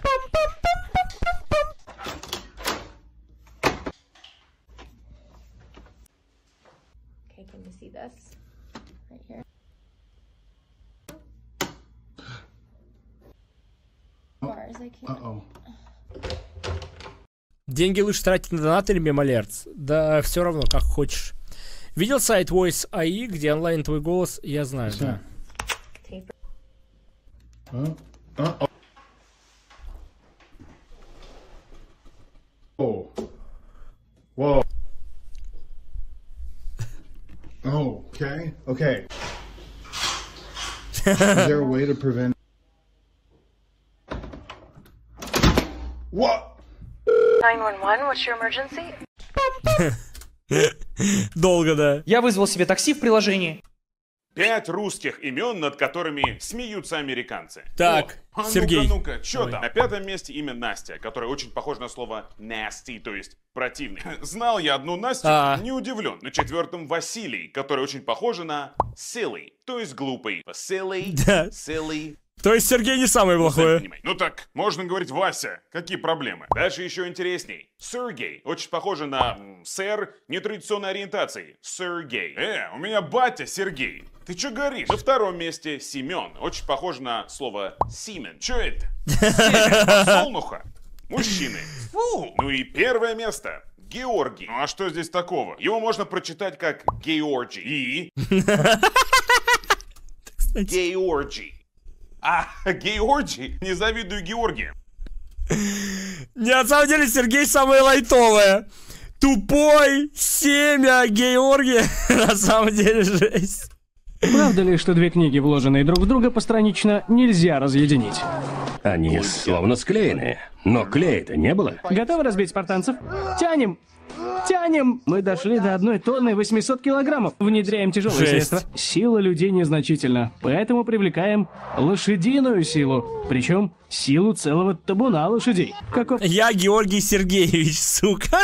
Деньги лучше тратить на донат или мемалерц? Да все равно, как хочешь. Видел сайт Voice AI, где онлайн твой голос? Я знаю, да. Oh. Whoa. Oh, okay. Okay. Is there a way to prevent... What? 911, what's your emergency? Долго, да. Я вызвал себе такси в приложении. 5 русских имен, над которыми смеются американцы. Так, Сергей. Ну-ка, что там? На 5-м месте имя Настя, которое очень похоже на слово nasty, то есть противный. Знал я одну Настю, не удивлен. На 4-м Василий, который очень похоже на silly, то есть глупый. Silly, silly. То есть Сергей не самый плохой. Ну так, можно говорить Вася. Какие проблемы? Дальше еще интересней. Сергей. Очень похоже на сэр нетрадиционной ориентации. Сергей. У меня батя Сергей. Ты чё говоришь? На 2-м месте Семен. Очень похоже на слово Симен. Чё это? Семя. Солнуха. Мужчины. Фу. Ну и 1-е место. Георгий. Ну а что здесь такого? Его можно прочитать как Георгий. И... Георгий. Георгий? Не завидую Георгию. Не, на самом деле Сергей самое лайтовое. Тупой, семя, Георгия. На самом деле жесть. Правда ли, что 2 книги, вложенные друг в друга постранично, нельзя разъединить? Они словно склеены, но клея-то не было. Готовы разбить спартанцев? Тянем! Тянем! Мы дошли до 1 тонны 800 килограммов. Внедряем тяжелые средства. Сила людей незначительна, поэтому привлекаем лошадиную силу. Причем силу целого табуна лошадей. Я Георгий Сергеевич, сука.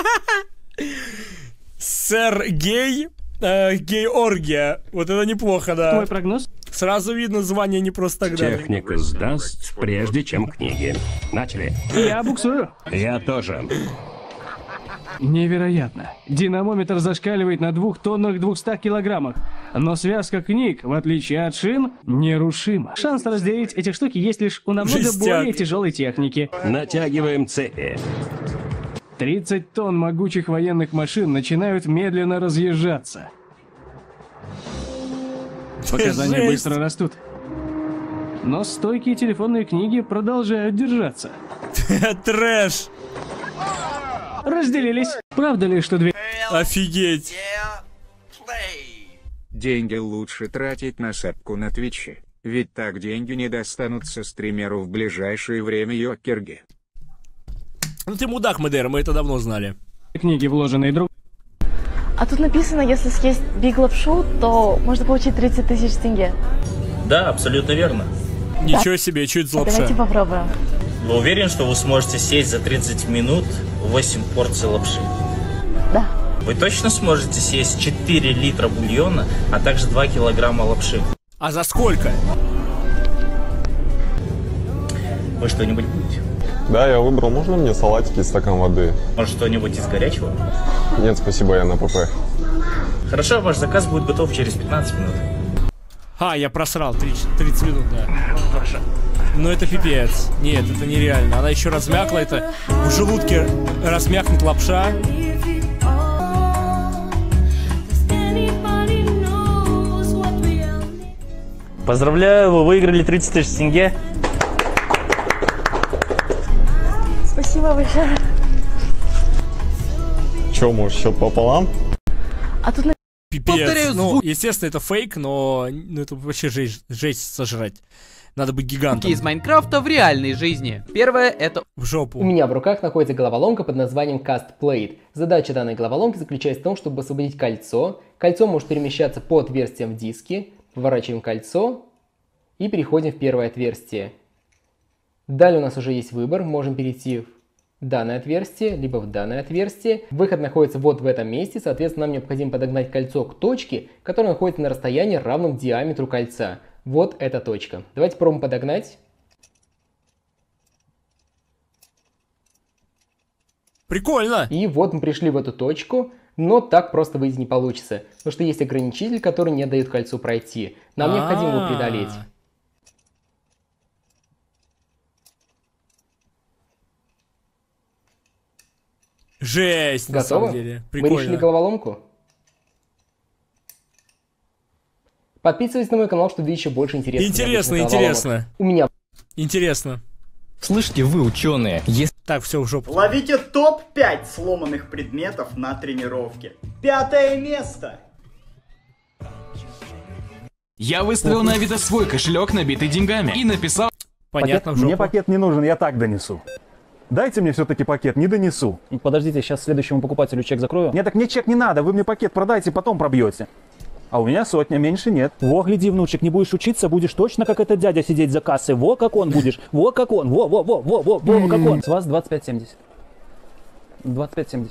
Сергей Георгия. Вот это неплохо, да. Твой прогноз? Сразу видно, звание не просто так дали. Техника сдаст, прежде чем книги. Начали. Я буксую. Я тоже. Невероятно. Динамометр зашкаливает на 2 тоннах 200 килограммах. Но связка книг, в отличие от шин, нерушима. Шанс разделить эти штуки есть лишь у намного более тяжелой техники. Натягиваем цепи. 30 тонн могучих военных машин начинают медленно разъезжаться. Показания быстро растут. Но стойкие телефонные книги продолжают держаться. Трэш. Разделились. Правда ли, что 2... Офигеть. Деньги лучше тратить на сапку на Твиче, ведь так деньги не достанутся стримеру в ближайшее время, ёкерги. Ну ты мудак, Мэдера, мы это давно знали. Книги, вложенные друг. А тут написано, если съесть биг лапшу, то можно получить 30 тысяч тенге. Да, абсолютно верно. Ничего себе, чуть за лапша. Давайте попробуем. Вы уверены, что вы сможете съесть за 30 минут 8 порций лапши? Да. Вы точно сможете съесть 4 литра бульона, а также 2 килограмма лапши? А за сколько? Вы что-нибудь будете? Да, я выбрал. Можно мне салатики и стакан воды? Может, что-нибудь из горячего? Нет, спасибо, я на ПП. Хорошо, ваш заказ будет готов через 15 минут. А, я просрал 30 минут, да. Хорошо. Ну это пипец. Нет, это нереально. Она еще размякла, это в желудке размякнет лапша. Поздравляю, вы выиграли 30 тысяч тенге. Спасибо большое. Че, может, счет пополам? А тут на... Пипец. Ну, естественно, это фейк, но это вообще жесть сожрать. Надо быть гигантом. Из Майнкрафта в реальной жизни. Первое это... В жопу. У меня в руках находится головоломка под названием Cast Plate. Задача данной головоломки заключается в том, чтобы освободить кольцо. Кольцо может перемещаться по отверстиям в диске. Поворачиваем кольцо и переходим в первое отверстие. Далее у нас уже есть выбор. Можем перейти в данное отверстие, либо в данное отверстие. Выход находится вот в этом месте. Соответственно, нам необходимо подогнать кольцо к точке, которая находится на расстоянии, равном диаметру кольца. Вот эта точка. Давайте попробуем подогнать. Прикольно! И вот мы пришли в эту точку, но так просто выйти не получится. Потому что есть ограничитель, который не дает кольцу пройти. Нам необходимо его преодолеть. Жесть, на Готово? самом деле. Прикольно. Мы решили головоломку? Подписывайтесь на мой канал, чтобы видеть еще больше интересных. Интересно. У меня. Интересно. Слышите, вы, ученые, если... Так, все, в жопу. Ловите топ-5 сломанных предметов на тренировке. 5-е место. Я выставил на Авито свой кошелек, набитый деньгами, и написал... Понятно, в жопу. Мне пакет не нужен, я так донесу. Дайте мне все-таки пакет, не донесу. Подождите, сейчас следующему покупателю чек закрою. Нет, так мне чек не надо, вы мне пакет продайте, потом пробьете. А у меня 100, меньше нет. Во, гляди, внучек, не будешь учиться, будешь точно как этот дядя сидеть за кассой. Во, как он будешь. Во, как он. Во, как он. С вас 25,70. 25,70.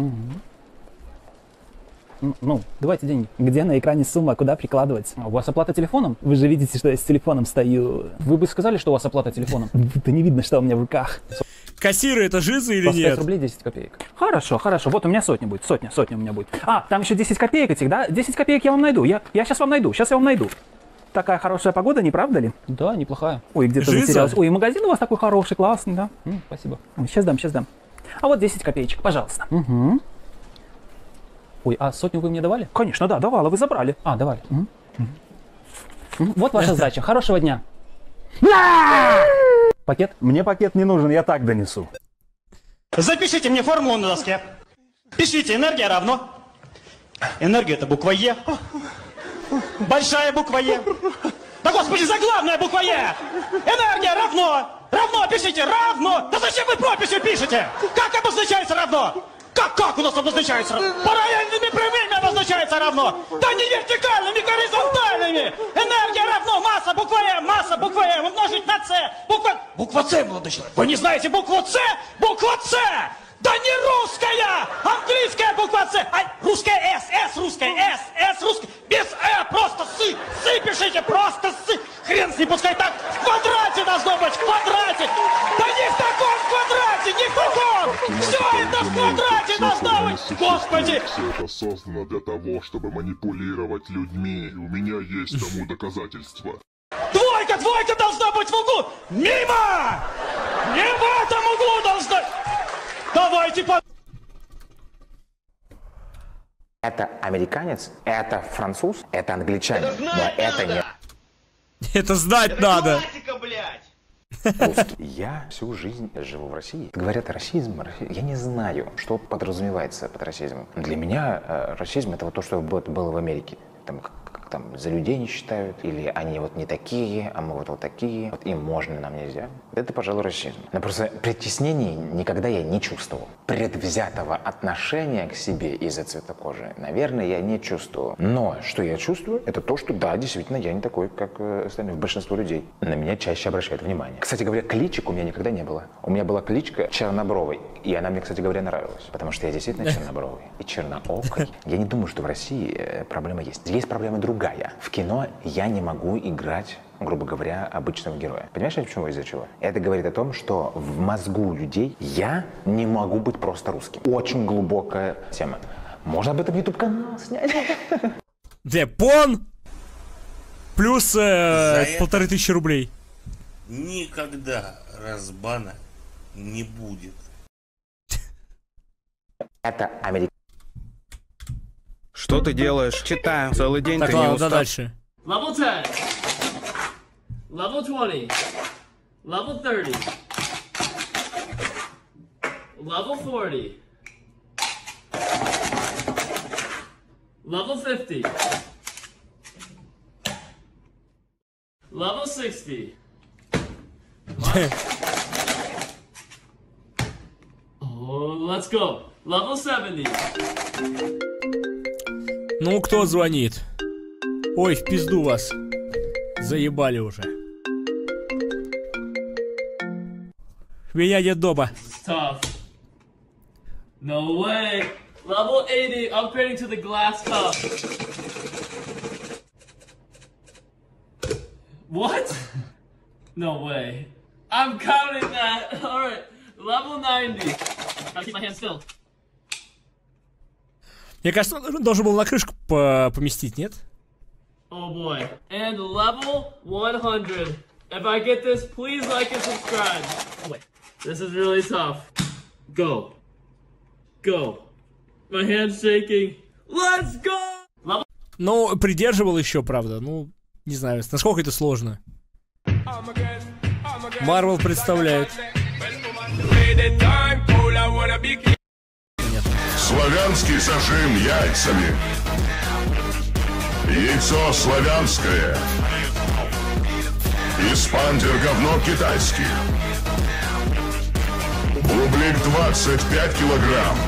Ну, давайте деньги. Где на экране сумма, куда прикладывать? У вас оплата телефоном? Вы же видите, что я с телефоном стою. Вы бы сказали, что у вас оплата телефоном? Это не видно, что у меня в руках. Кассиры это жиза или 25 нет? рублей 10 копеек. Хорошо. Вот у меня сотня будет. Сотня у меня будет. А, там еще 10 копеек этих, да? 10 копеек я вам найду. Я сейчас вам найду. Такая хорошая погода, не правда ли? Да, неплохая. Ой, где-то затерялась. Ой, магазин у вас такой хороший, классный, да? Спасибо. Сейчас дам. А вот 10 копеечек, пожалуйста. Угу. Ой, а сотню вы мне давали? Конечно, да, давала, вы забрали. А, давали. Вот ваша сдача. Хорошего дня. Пакет? Мне пакет не нужен, я так донесу. Запишите мне формулу на доске. Пишите, энергия равно. Энергия это буква Е. Большая буква Е. Да господи, заглавная буква Е. Энергия равно. Равно, пишите, равно. Да зачем вы прописью пишете? Как обозначается равно? Как у нас обозначается равно? Параллельными прямыми обозначается равно. Да не вертикальными, горизонтальными. Энергия равно масса буква М умножить на С. Буква С, молодой человек. Вы не знаете букву С? Буква С. Да не русская, английская буква С. Русская С, русская С, русская. Без просто С пишите, просто С. Хрен с ним, пускай так. В квадрате должно быть, в квадрате. Да не в таком квадрате, не в таком. Все это в квадрате должно быть. Господи. Все это создано для того, чтобы манипулировать людьми. И у меня есть тому доказательства. Двойка должна быть в углу. Мимо! Не в этом углу должна... Давайте по... Это американец, это француз, это англичанин, но это не... Это знать надо. Я всю жизнь живу в России. Говорят, расизм, я не знаю, что подразумевается под расизмом. Для меня расизм это вот то, что было в Америке. Там там за людей не считают, или они вот не такие, а мы вот такие, вот им можно, нам нельзя. Это, пожалуй, расизм. Но просто притеснений никогда я не чувствовал. Предвзятого отношения к себе из-за цвета кожи, наверное, я не чувствовал. Но что я чувствую, это то, что да, действительно, я не такой, как остальные, большинство людей. На меня чаще обращают внимание. Кстати говоря, кличек у меня никогда не было. У меня была кличка Чернобровый, и она мне, кстати говоря, нравилась, потому что я действительно чернобровый и черноокий. Я не думаю, что в России проблема есть. Есть проблема другая. В кино я не могу играть, грубо говоря, обычного героя. Понимаешь, почему, из-за чего? Это говорит о том, что в мозгу людей я не могу быть просто русским. Очень глубокая тема. Можно об этом YouTube-канал снять. Депон! Плюс 1500 рублей. Никогда разбана не будет. Это Америка. Что ты делаешь? Читаю. Целый день так, ты ладно, не устал. дальше. Level 10. Level 20. Level 30. Level 40. Level 50. Level 60. Oh, let's go. Level 70. Ну, кто звонит? Ой, в пизду вас. Заебали уже. Меня нет дома. Tough. No way. Level 80, upgrading to the glass cup. What? No way. I'm counting that. Alright. Level 90. Gotta keep my hand still. Мне кажется, он должен был на крышку поместить, нет? Oh boy. And level 100. If I get this, please like and subscribe. Oh wait. This is really tough. Go. Go. My hand's shaking. Let's go! Level... Ну, придерживал еще, правда. Ну, не знаю, насколько это сложно. Марвел представляет. Славянский зажим яйцами. Яйцо славянское. Испандер говно китайский. Бублик 25 килограмм.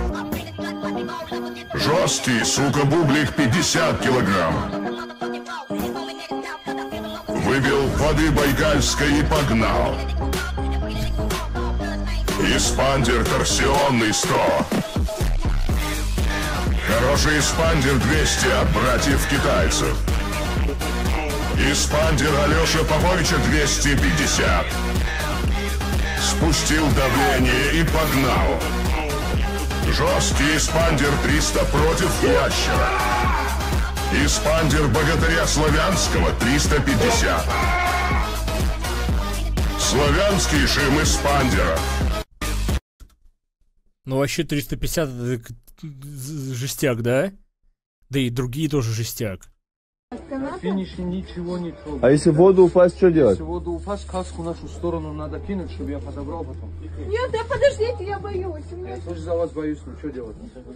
Жесткий, сука, бублик 50 килограмм. Выпил воды байкальской и погнал. Испандер торсионный 100. Хороший испандер 200 от братьев китайцев. Испандер Алеша Поповича 250. Спустил давление и погнал. Жесткий испандер 300 против ящера. Испандер богатыря славянского 350. Славянский жим испандера. Ну вообще 350 это жестяк, да? Да и другие тоже жестяк. На финише ничего не трогай. А если в воду упасть, что делать? Если в воду упасть, каску в нашу сторону надо кинуть, чтобы я подобрал потом. Нет, да подождите, я боюсь. Я тоже за вас боюсь, ну что делать?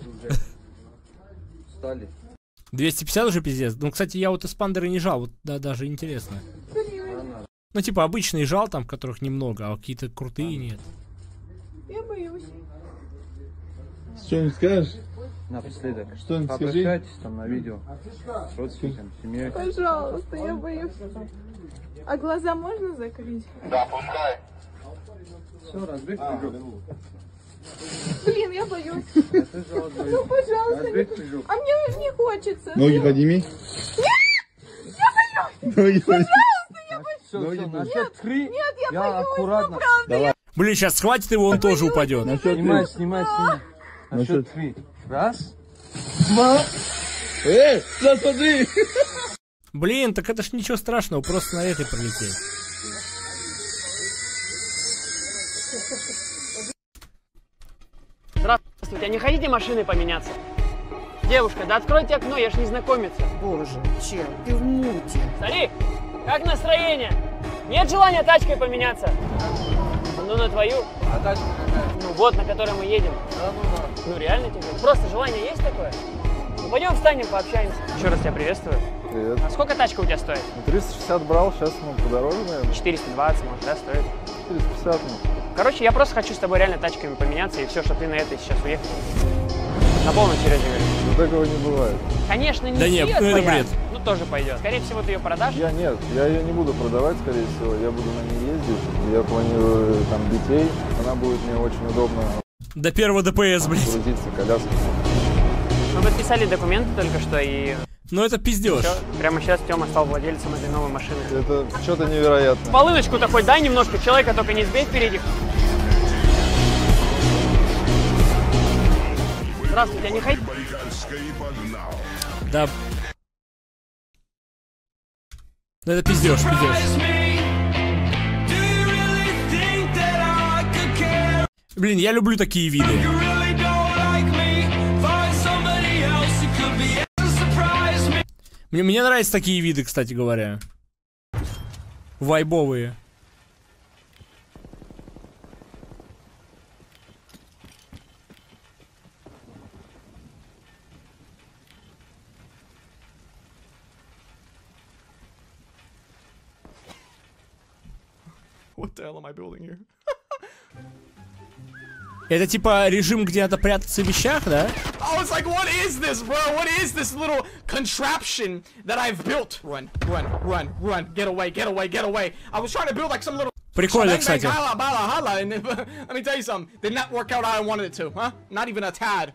Встали. 250 уже пиздец. Ну, кстати, я вот эспандеры не жал, вот да, даже интересно. Ну, типа, обычные жал, там, которых немного, а какие-то крутые нет. Я боюсь. Что-нибудь скажешь? Напоследок. Что-нибудь скажи. Обращайтесь там на видео. С родственниками, семьей. Пожалуйста, я боюсь. А глаза можно закрыть? Да, пускай. Все, разбег прыжок. Блин, я боюсь. Я тоже вас боюсь. Ну, пожалуйста. Разбег прыжок. А мне не хочется. Ноги подними. Нет! Я боюсь! Ноги подними. Пожалуйста, я боюсь! Все, на счет 3. Нет, я боюсь, аккуратно. ну правда. Давай. Блин, сейчас схватит его, он тоже упадет. Снимай. На счет 3. Раз. Два. Смотри. Блин, так это ж ничего страшного, просто на этой пролететь. Здравствуйте, а не хотите машины поменяться? Девушка, да откройте окно, я ж незнакомец. Боже, чел, ты в муте. Старик, как настроение? Нет желания тачкой поменяться? Ну, на твою. А тачка какая? Ну, вот, на которой мы едем. Да, ну реально тебе? Просто желание есть такое? Ну, пойдем встанем, пообщаемся. Еще раз тебя приветствую. Привет. А сколько тачка у тебя стоит? 360 брал, сейчас подороже, наверное. 420, может, да, стоит? 450, Короче, я просто хочу с тобой реально тачками поменяться, и все, что ты на этой сейчас уехал. На полном серьезе говорю. Ну, такого не бывает. Конечно, не да нет, твоя, это бред. Ну, тоже пойдет. Скорее всего, ты ее продашь? Я ее не буду продавать, скорее всего. Я буду на ней ездить. Я планирую там детей. Она будет мне очень удобно. До первого ДПС, блядь. Грузиться, коляска. Мы подписали документы только что и... Ну это пиздеж. Всё, прямо сейчас Тёма стал владельцем этой новой машины. Это что-то невероятное. Полыночку такой дай немножко, человека только не сбей впереди. Здравствуйте, а не хотите? Да. Ну это пиздеж, Блин, я люблю такие виды. Мне нравятся такие виды, кстати говоря. Вайбовые. What the hell am I building here? Это типа режим, где надо прятаться в вещах, да? Oh, it's like, what is this, bro? What is this little contraption that I've built? Run, run, run, run. Get away, get away, get away. I was trying to build like some little... Прикольно, кстати. Holla, bala, holla, and let me tell you something. Did not work out how I wanted it to, huh? Not even a tad.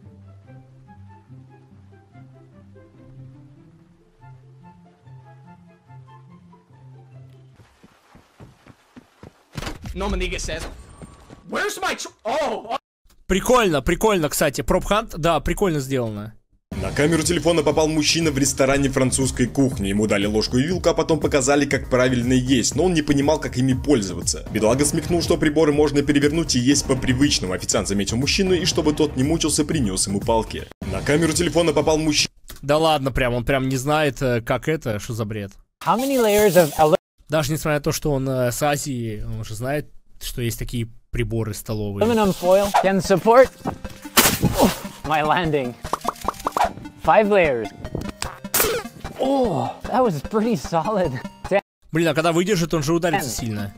No, Maniga says, where's my oh! Прикольно, прикольно, кстати. Пропхант, да, прикольно сделано. На камеру телефона попал мужчина в ресторане французской кухни. Ему дали ложку и вилку, а потом показали, как правильно есть, но он не понимал, как ими пользоваться. Бедолага смекнул, что приборы можно перевернуть и есть по привычному. Официант заметил мужчину, и чтобы тот не мучился, принес ему палки. На камеру телефона попал мужчина. Да ладно, прям, он прям не знает, как это, что за бред. Даже несмотря на то, что он с Азии, он уже знает, что есть такие приборы столовые. Aluminum foil can support my landing. 5 layers. Oh, that was pretty solid. Блин, а когда выдержит, он же ударится сильно.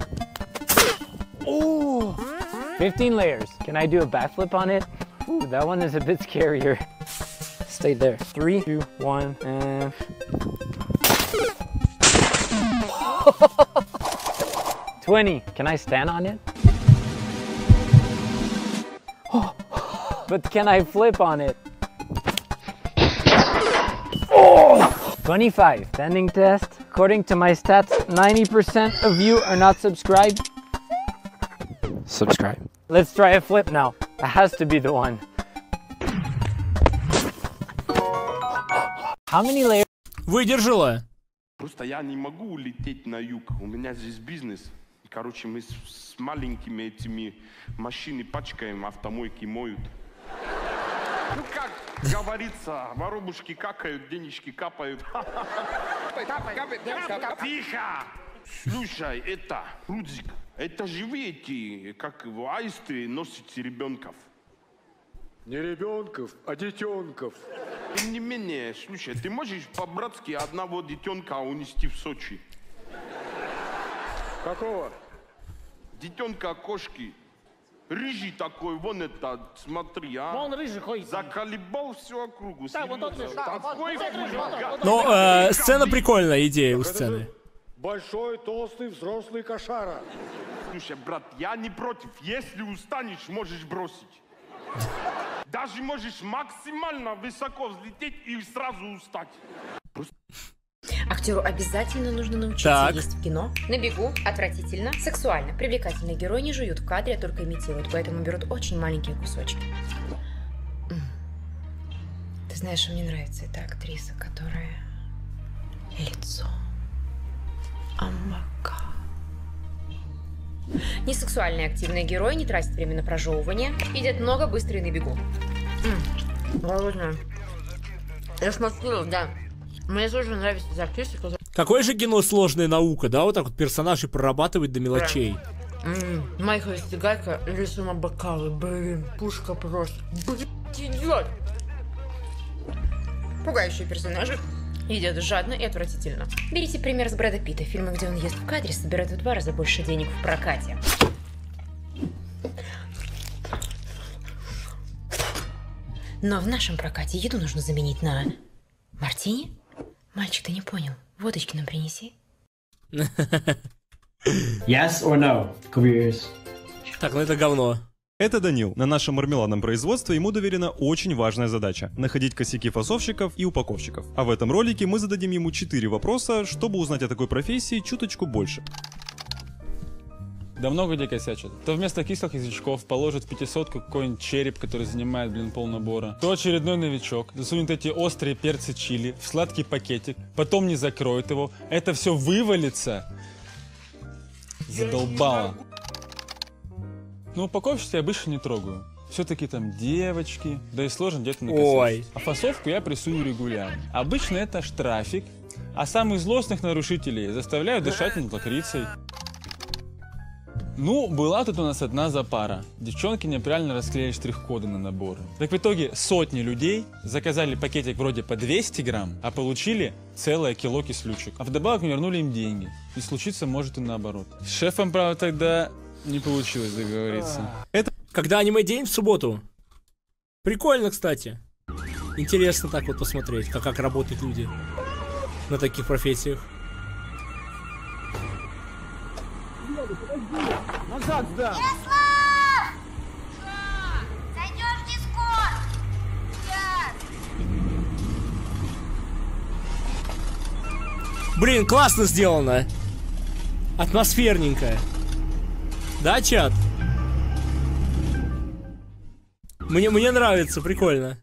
Oh, 15 layers. Can I do a backflip on it? Ooh, that one is a bit scarier. Stay there. 3, 2, 1, and... 20. Can I stand on it? But can I flip on it? 25. Standing test. According to my stats, 90% of you are not subscribed. Subscribe. Let's try a flip now. It has to be the one. How many layers? Выдержала. Просто я не могу улететь на юг. У меня здесь бизнес. Короче, мы с маленькими этими машины пачкаем, автомойки моют. Ну как говорится, воробушки какают, денежки капают. Тихо! Слушай, это, Рудзик, это же вы эти, как его, аисты носите ребенков. Не ребенков, а детенков. Тем не менее, слушай, ты можешь по-братски одного детенка унести в Сочи? Какого? Детенка кошки. Рыжий такой, вон это, смотри, а. Вон рыжий ходит. Заколебал всю округу. Да, вот тот рыжий. Такой хулиган. Ну, сцена прикольная, идея у сцены. Большой, толстый, взрослый кошара. Слушай, брат, я не против. Если устанешь, можешь бросить. Даже можешь максимально высоко взлететь и сразу устать. Актеру обязательно нужно научиться есть в кино. На бегу, отвратительно, сексуально. Привлекательные герои не жуют в кадре, а только имитируют, поэтому берут очень маленькие кусочки. Ты знаешь, мне нравится эта актриса, которая... Лицо. Амака. Несексуальные активные герои не тратят время на прожевывание, едят много, быстро и на бегу. Голодная. Я смотрела, да. Мне тоже нравится эта актриса. Какое же кино сложная наука, да? Вот так вот персонажи прорабатывать до мелочей. Майкл Стигайка или самобокалы, блин, пушка просто. Блин, идет. Пугающие персонажи. Едят жадно и отвратительно. Берите пример с Брэда Питта. Фильмы, где он ест в кадре, собирают в 2 раза больше денег в прокате. Но в нашем прокате еду нужно заменить на мартини. Мальчик, ты не понял. Водочки нам принеси. Yes or no? Careers. Так, ну это говно. Это Данил. На нашем мармеладном производстве ему доверена очень важная задача – находить косяки фасовщиков и упаковщиков. А в этом ролике мы зададим ему 4 вопроса, чтобы узнать о такой профессии чуточку больше. Давно где косячат? То вместо кислых язычков положит в 500-ку какой-нибудь череп, который занимает, полнабора. То очередной новичок засунет эти острые перцы чили в сладкий пакетик, потом не закроет его, это все вывалится. Задолбало. Но упаковщицы я обычно не трогаю. Все-таки там девочки, да и сложно где-то накосячить. Ой. А фасовку я прессую регулярно. Обычно это штрафик, а самых злостных нарушителей заставляю дышать над лакрицей. Ну, была тут у нас одна запара. Девчонки неправильно расклеили штрих-коды на наборы. Так в итоге сотни людей заказали пакетик вроде по 200 грамм, а получили целое кило кислючек. А вдобавок не вернули им деньги. И случиться может и наоборот. С шефом, правда, тогда не получилось договориться. Это когда аниме-день в субботу. Прикольно, кстати. Интересно так вот посмотреть, как работают люди на таких профессиях. Назад, да. Ярослав! Зайдешь в Дискорд? Сейчас. Блин, классно сделано. Атмосферненько. Да, чат? Мне нравится, прикольно.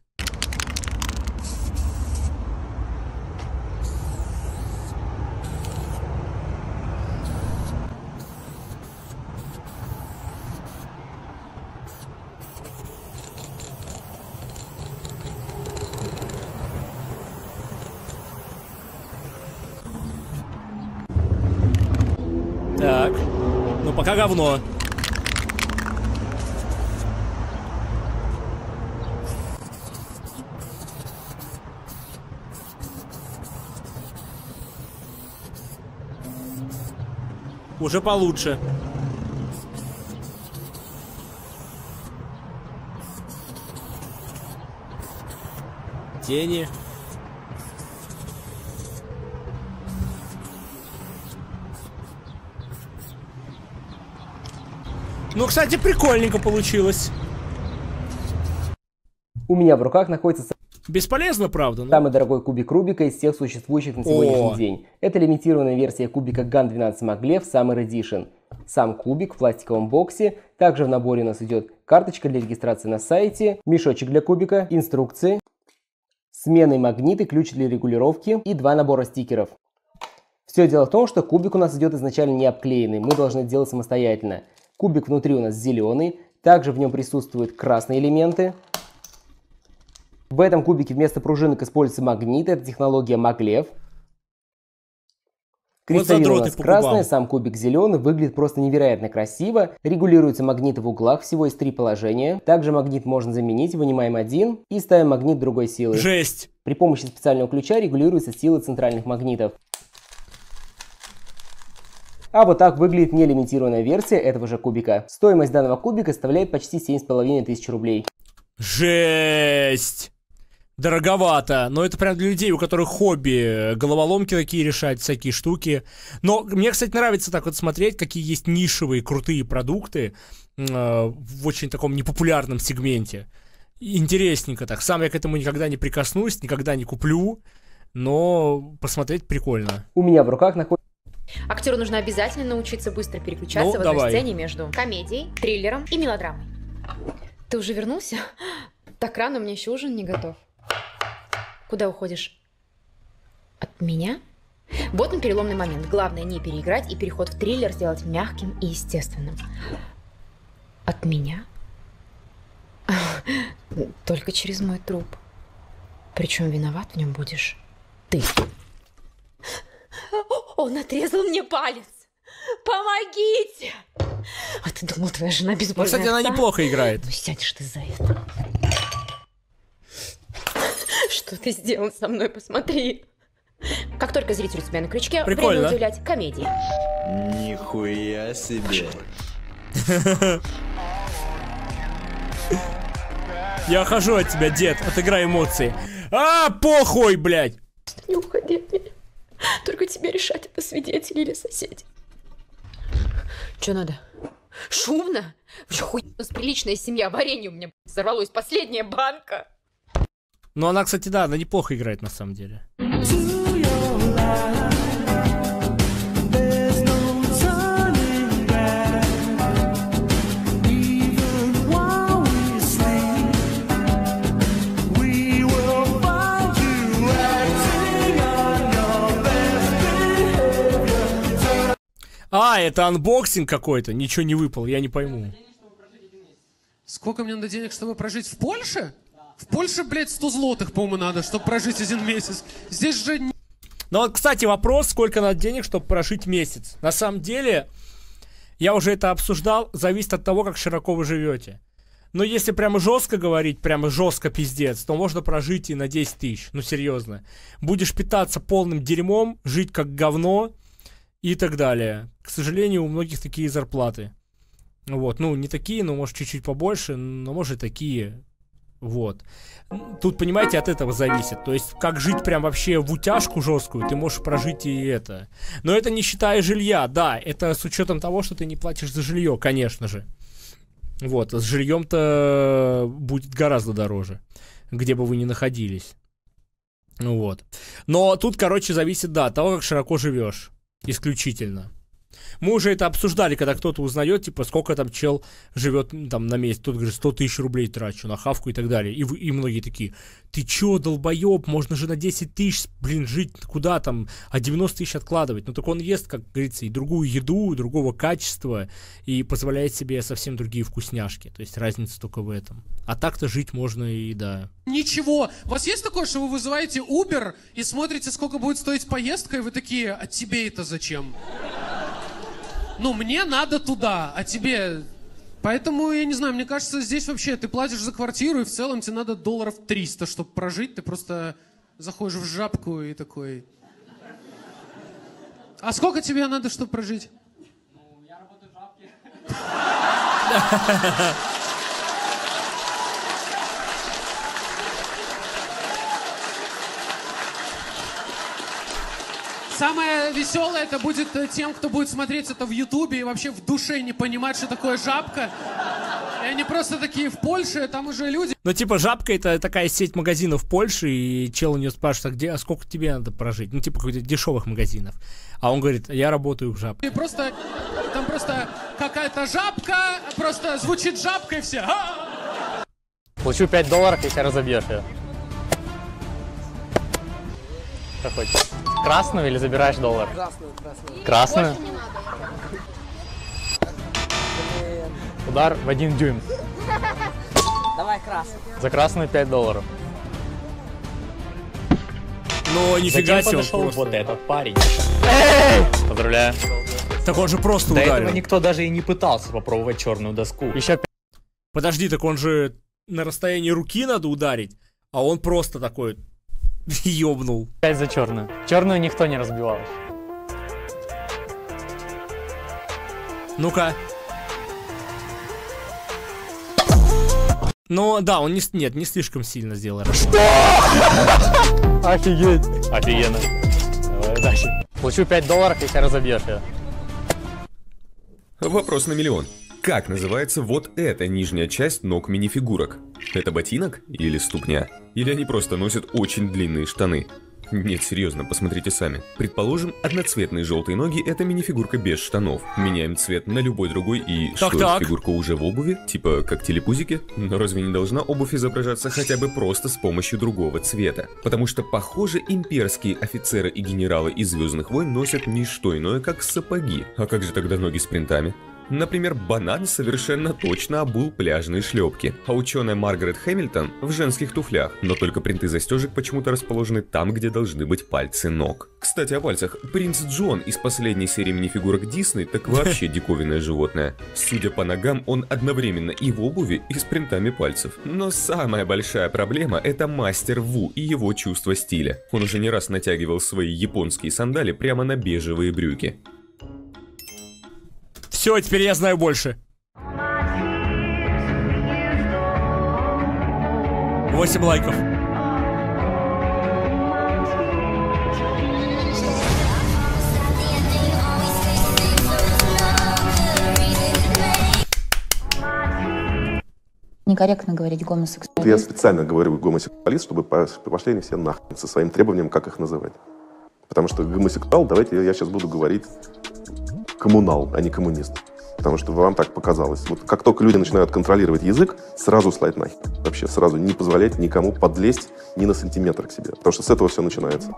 Так, ну пока говно. Уже получше. Тени. Ну, кстати, прикольненько получилось. У меня в руках находится бесполезно, правда, но... самый дорогой кубик Рубика из всех существующих на сегодняшний день. Это лимитированная версия кубика GAN 12 Maglev Summer Edition. Сам кубик в пластиковом боксе. Также в наборе у нас идет карточка для регистрации на сайте, мешочек для кубика, инструкции, сменные магниты, ключ для регулировки и 2 набора стикеров. Все дело в том, что кубик у нас идет изначально не обклеенный, мы должны это делать самостоятельно. Кубик внутри у нас зеленый, также в нем присутствуют красные элементы. В этом кубике вместо пружинок используется магнит, это технология Maglev. Кристаллина у нас красная, сам кубик зеленый, выглядит просто невероятно красиво. Регулируются магниты в углах, всего есть 3 положения. Также магнит можно заменить, вынимаем один и ставим магнит другой силы. Жесть! При помощи специального ключа регулируется сила центральных магнитов. А вот так выглядит нелимитированная версия этого же кубика. Стоимость данного кубика составляет почти 7500 рублей. Жесть! Дороговато, но это прям для людей, у которых хобби, головоломки такие решать, всякие штуки. Но мне, кстати, нравится так вот смотреть, какие есть нишевые крутые продукты в очень таком непопулярном сегменте. Интересненько так. Сам я к этому никогда не прикоснусь, никогда не куплю, но посмотреть прикольно. У меня в руках находится... Актеру нужно обязательно научиться быстро переключаться в одной сцене между комедией, триллером и мелодрамой. Ты уже вернулся? Так рано, у меня еще ужин не готов. Куда уходишь? От меня? Вот он переломный момент. Главное не переиграть и переход в триллер сделать мягким и естественным. От меня? Только через мой труп. Причем виноват в нем будешь ты. Он отрезал мне палец. Помогите! А ты думал, твоя жена безбожная? Ну, кстати, она неплохо играет. Ну, сядешь ты за это. Что ты сделал со мной? Посмотри. Как только зритель у тебя на крючке, Прикольно. время удивлять комедии. Нихуя себе. Я хожу от тебя, дед, отыграй эмоции. А, похуй, блядь. Не уходи от меня. Только тебе решать, это свидетели или соседи. Че надо? Шумно? Вообще хуй, у нас приличная семья, варенье у меня взорвалось, последняя банка. Ну, она, кстати, да, она неплохо играет на самом деле. А, это анбоксинг какой-то, ничего не выпал, я не пойму. Сколько мне надо денег, чтобы прожить в Польше? В Польше, блядь, 100 злотых, по-моему, надо, чтобы прожить 1 месяц. Здесь же... Ну вот, кстати, вопрос, сколько надо денег, чтобы прожить месяц. На самом деле, я уже это обсуждал, зависит от того, как широко вы живете. Но если прямо жестко говорить, прямо жестко пиздец, то можно прожить и на 10 тысяч. Ну, серьезно. Будешь питаться полным дерьмом, жить как говно и так далее. К сожалению, у многих такие зарплаты. Вот, ну, не такие, но, может, чуть-чуть побольше, но, может, такие. Вот. Тут, понимаете, от этого зависит. То есть, как жить прям вообще в утяжку жесткую, ты можешь прожить и это. Но это не считая жилья, да, это с учетом того, что ты не платишь за жилье, конечно же. Вот, с жильем-то будет гораздо дороже, где бы вы ни находились. Вот. Но тут, короче, зависит, да, от того, как широко живешь. Исключительно. Мы уже это обсуждали, когда кто-то узнает, типа, сколько там чел живет там на месяц. Тот говорит, 100 тысяч рублей трачу на хавку и так далее. И многие такие, ты чё, долбоёб, можно же на 10 тысяч, блин, жить куда там, а 90 тысяч откладывать. Ну так он ест, как говорится, и другую еду, и другого качества, и позволяет себе совсем другие вкусняшки. То есть разница только в этом. А так-то жить можно и да. Ничего. У вас есть такое, что вы вызываете Uber и смотрите, сколько будет стоить поездка, и вы такие, а тебе это зачем? Ну, мне надо туда, а тебе... Поэтому, я не знаю, мне кажется, здесь вообще ты платишь за квартиру, и в целом тебе надо долларов 300, чтобы прожить. Ты просто заходишь в жабку и такой... А сколько тебе надо, чтобы прожить? Ну, я работаю в жабке. Самое веселое это будет тем, кто будет смотреть это в Ютубе и вообще в душе не понимать, что такое жабка. И они просто такие в Польше, там уже люди... Ну, типа, жабка — это такая сеть магазинов в Польше, и чел у нее спрашивает, а сколько тебе надо прожить? Ну, типа, каких-то дешевых магазинов. А он говорит, я работаю в жабке. И просто, там просто какая-то жабка, просто звучит жабка и все. Получу $5, если разобьешь ее. Что хочешь? Красную или забираешь доллар? Красную, красную. Красную? Удар в 1 дюйм. Давай красную. За красную $5. Ну, нифига себе, подошел просто. вот этот парень. Эй! Поздравляю. Так он же просто До ударил. этого никто даже и не пытался попробовать черную доску. Еще Подожди, так он же на расстоянии руки надо ударить, а он просто такой ёбнул. 5 за черную. Черную никто не разбивал. Ну-ка. Ну, да, он не слишком сильно сделал. Что? Офигеть. Офигенно. Давай дальше. Получу $5, если разобьешь ее. Вопрос на миллион. Как называется вот эта нижняя часть ног минифигурок? Это ботинок или ступня? Или они просто носят очень длинные штаны? Нет, серьезно, посмотрите сами. Предположим, одноцветные желтые ноги — это минифигурка без штанов. Меняем цвет на любой другой и что, эта фигурка уже в обуви? Типа как телепузики? Но разве не должна обувь изображаться хотя бы просто с помощью другого цвета? Потому что, похоже, имперские офицеры и генералы из «Звездных войн» носят не что иное, как сапоги. А как же тогда ноги с принтами? Например, банан совершенно точно обул пляжные шлепки, а ученая Маргарет Хэмилтон в женских туфлях, но только принты застежек почему-то расположены там, где должны быть пальцы ног. Кстати, о пальцах. Принц Джон из последней серии минифигурок Дисней так вообще диковинное животное. Судя по ногам, он одновременно и в обуви, и с принтами пальцев. Но самая большая проблема — это мастер Ву и его чувство стиля. Он уже не раз натягивал свои японские сандали прямо на бежевые брюки. Все, теперь я знаю больше. 8 лайков. Некорректно говорить гомосексуалист. Я специально говорю гомосексуалист, чтобы пошли они все нахрен со своим требованием, как их называть. Потому что гомосексуал, давайте я сейчас буду говорить коммунал, а не коммунист. Потому что вам так показалось. Вот как только люди начинают контролировать язык, сразу слать нахер. Вообще сразу не позволять никому подлезть ни на сантиметр к себе. Потому что с этого все начинается.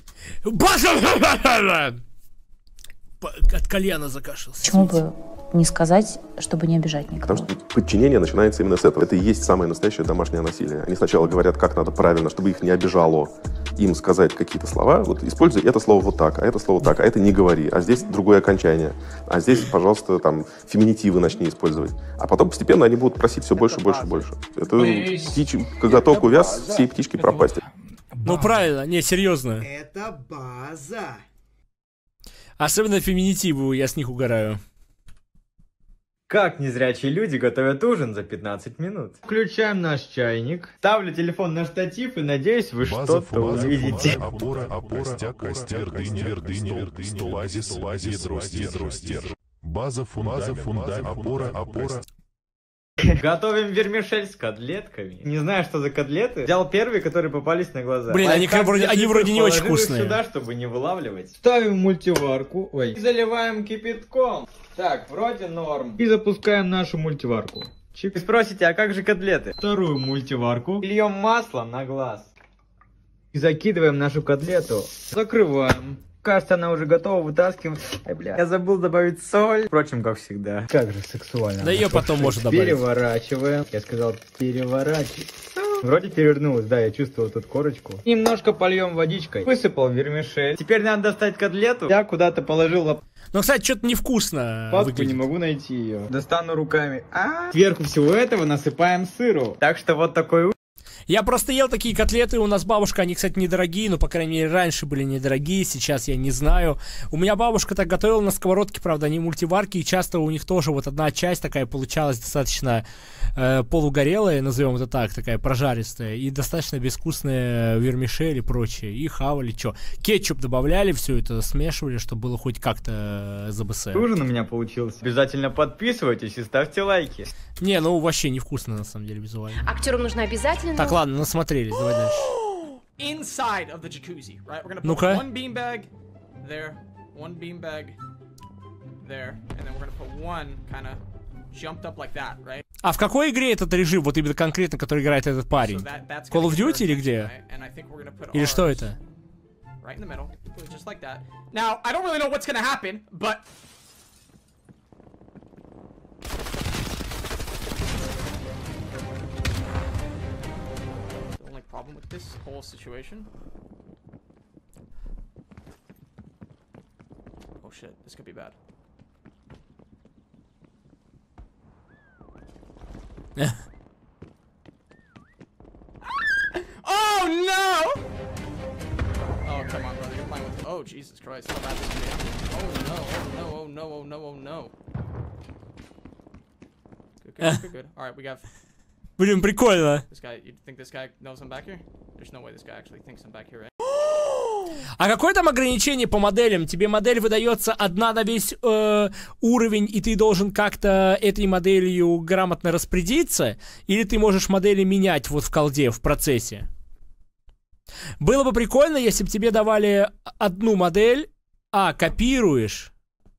От колена закашлялся. Почему бы не сказать, чтобы не обижать никого? Потому что подчинение начинается именно с этого. Это и есть самое настоящее домашнее насилие. Они сначала говорят, как надо правильно, чтобы их не обижало, им сказать какие-то слова. Вот используй это слово вот так, а это слово так, а это не говори, а здесь другое окончание, а здесь, пожалуйста, там феминитивы начни использовать. А потом постепенно они будут просить все больше, больше, больше. Это коготок увяз, всей птички пропасть. Ну правильно, не, серьезно. Это база. Особенно феминитивы, я с них угораю. Как незрячие люди готовят ужин за 15 минут? Включаем наш чайник, ставлю телефон на штатив и надеюсь, вы что-то увидите. Опора, костяк, вердыня, столазис, ядро, база, фундамент, опора. Готовим вермишель с котлетками. Не знаю, что за котлеты. Взял первые, которые попались на глаза. Блин, они вроде не очень вкусные. Сюда, чтобы не вылавливать. Ставим мультиварку. Ой. И заливаем кипятком. Так, вроде норм. И запускаем нашу мультиварку. Чик. Вы спросите, а как же котлеты? Вторую мультиварку. И льем масло на глаз. И закидываем нашу котлету. Закрываем. Кажется, она уже готова, вытаскиваем. Ай, бля, я забыл добавить соль. Впрочем, как всегда. Как же сексуально. Да ее потом можно добавить. Переворачиваем. Я сказал, переворачиваем. Вроде перевернулась, да, я чувствовал тут корочку. Немножко польем водичкой. Высыпал вермишель. Теперь надо достать котлету. Я куда-то положил Ну, кстати, что-то невкусно выглядит. Не могу найти ее. Достану руками. Сверху всего этого насыпаем сыру. Так что вот такой. Я просто ел такие котлеты, у нас бабушка, они, кстати, недорогие, но, по крайней мере, раньше были недорогие, сейчас я не знаю. У меня бабушка так готовила на сковородке, правда, они мультиварки, и часто у них тоже вот одна часть такая получалась достаточно полугорелая, назовем это так, такая прожаристая, и достаточно безвкусная вермишель и прочее, и хавали, что. Кетчуп добавляли, все это смешивали, чтобы было хоть как-то ЗБС. Ужин у меня получился. Обязательно подписывайтесь и ставьте лайки. Не, ну вообще невкусно, на самом деле, визуально. Актерам нужно обязательно... Так, ладно, насмотрелись, давай дальше. Inside of the jacuzzi, right? We're gonna put Ну-ка. one beanbag there, one beanbag there, and then we're gonna put one kind of jumped up like that, right? А в какой игре этот режим, вот именно конкретно, который играет этот парень? Call of Duty или где? Или что это? Right in the middle, just like that. Now, I don't really know what's gonna happen, but... The only problem with this whole situation... Oh shit, this could be bad. Oh no! Oh come on, brother, you're playing with. Oh Jesus Christ! How bad this can be? Oh no! Oh no! Oh no! Oh no! Oh no! Good. Good. All right, we got. Блин, прикольно. This guy, you think this guy knows I'm back here? There's no way this guy actually thinks I'm back here, right? А какое там ограничение по моделям? Тебе модель выдается одна на весь уровень, и ты должен как-то этой моделью грамотно распорядиться? Или ты можешь модели менять вот в колде, в процессе? Было бы прикольно, если бы тебе давали одну модель, копируешь.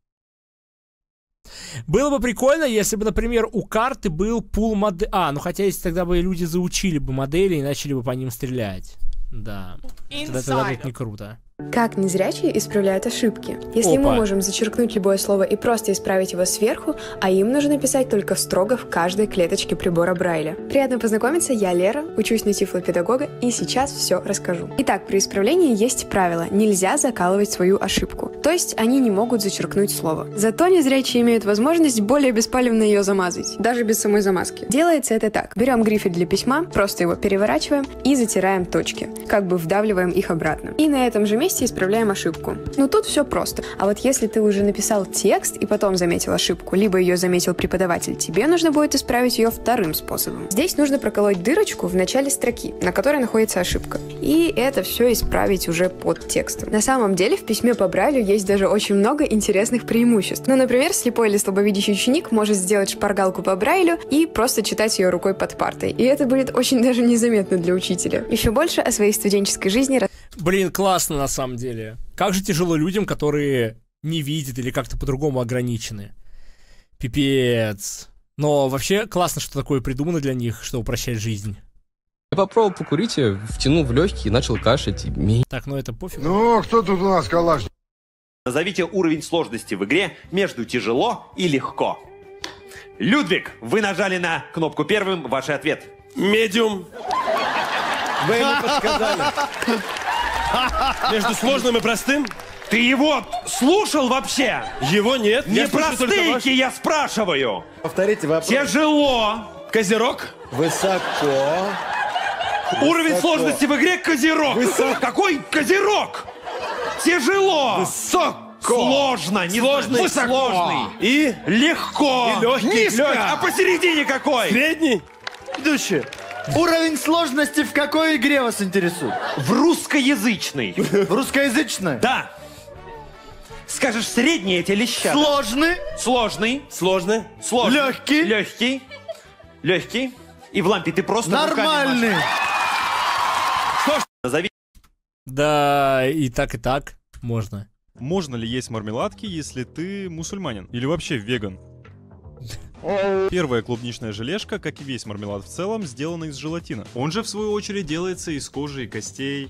Было бы прикольно, если бы, например, у карты был пул модель... ну хотя если тогда бы люди заучили бы модели и начали бы по ним стрелять. Да. Тогда будет не круто. Как незрячие исправляют ошибки? Если мы можем зачеркнуть любое слово и просто исправить его сверху, а им нужно написать только строго в каждой клеточке прибора Брайля. Приятно познакомиться, я Лера, учусь на тифлопедагога и сейчас все расскажу. Итак, при исправлении есть правило: нельзя закалывать свою ошибку. То есть они не могут зачеркнуть слово. Зато незрячие имеют возможность более беспалевно ее замазать, даже без самой замазки. Делается это так. Берем грифель для письма, просто его переворачиваем и затираем точки, как бы вдавливаем их обратно. И на этом же месте исправляем ошибку. Ну тут все просто. А вот если ты уже написал текст и потом заметил ошибку, либо ее заметил преподаватель, тебе нужно будет исправить ее вторым способом. Здесь нужно проколоть дырочку в начале строки, на которой находится ошибка. И это все исправить уже под текстом. На самом деле в письме по Брайлю есть даже очень много интересных преимуществ. Ну, например, слепой или слабовидящий ученик может сделать шпаргалку по Брайлю и просто читать ее рукой под партой. И это будет очень даже незаметно для учителя. Еще больше о своей студенческой жизни. Блин, классно на самом деле. Как же тяжело людям, которые не видят или как-то по-другому ограничены. Пипец. Но вообще классно, что такое придумано для них, что упрощает жизнь. Я попробовал покурить, втянул в легкие и начал кашлять. Так, ну это пофиг. Ну, кто тут у нас калаш? Назовите уровень сложности в игре между тяжело и легко. Людвиг, вы нажали на кнопку первым, ваш ответ. Медиум. Вы ему подсказали. Между сложным и простым? Ты его слушал вообще? Его нет. Не простейки, я спрашиваю. Повторите вопрос. Тяжело. Козерог. Высоко. Уровень сложности в игре козерог. Какой козерог? Тяжело. Высоко. Сложно. Сложный. Сложный. И легко. И легкий. Низко. А посередине какой? Средний. Идущий. Уровень сложности в какой игре вас интересует? В русскоязычной. В русскоязычной? Да. Скажешь средний, я тебе леща. Сложный. Сложный. Сложный. Сложный. Легкий. Легкий. Легкий. И в лампе ты просто нормальный. Назови. Да, и так можно. Можно ли есть мармеладки, если ты мусульманин? Или вообще веган? Первая клубничная желешка, как и весь мармелад в целом, сделана из желатина. Он же, в свою очередь, делается из кожи и костей.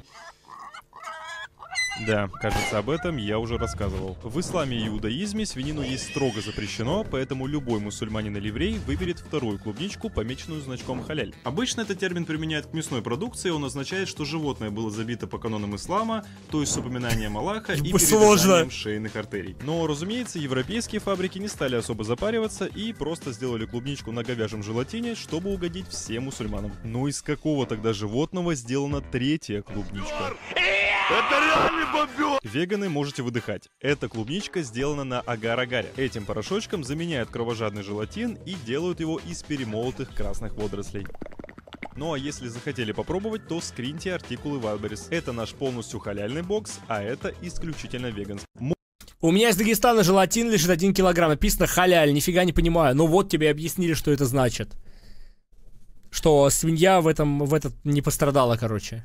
Да, кажется, об этом я уже рассказывал. В исламе и иудаизме свинину есть строго запрещено, поэтому любой мусульманин или еврей выберет вторую клубничку, помеченную значком халяль. Обычно этот термин применяют к мясной продукции, он означает, что животное было забито по канонам ислама, то есть с упоминанием Аллаха и перерезанием шейных артерий. Но, разумеется, европейские фабрики не стали особо запариваться и просто сделали клубничку на говяжьем желатине, чтобы угодить всем мусульманам. Но из какого тогда животного сделана третья клубничка? Это реальный бомбёж! Веганы, можете выдыхать. Эта клубничка сделана на агар-агаре. Этим порошочком заменяют кровожадный желатин и делают его из перемолотых красных водорослей. Ну а если захотели попробовать, то скриньте артикулы Wildberries. Это наш полностью халяльный бокс, а это исключительно веганский. У меня из Дагестана желатин лежит 1 килограмм. Написано халяль, нифига не понимаю. Ну вот тебе объяснили, что это значит. Что свинья в этот не пострадала, короче.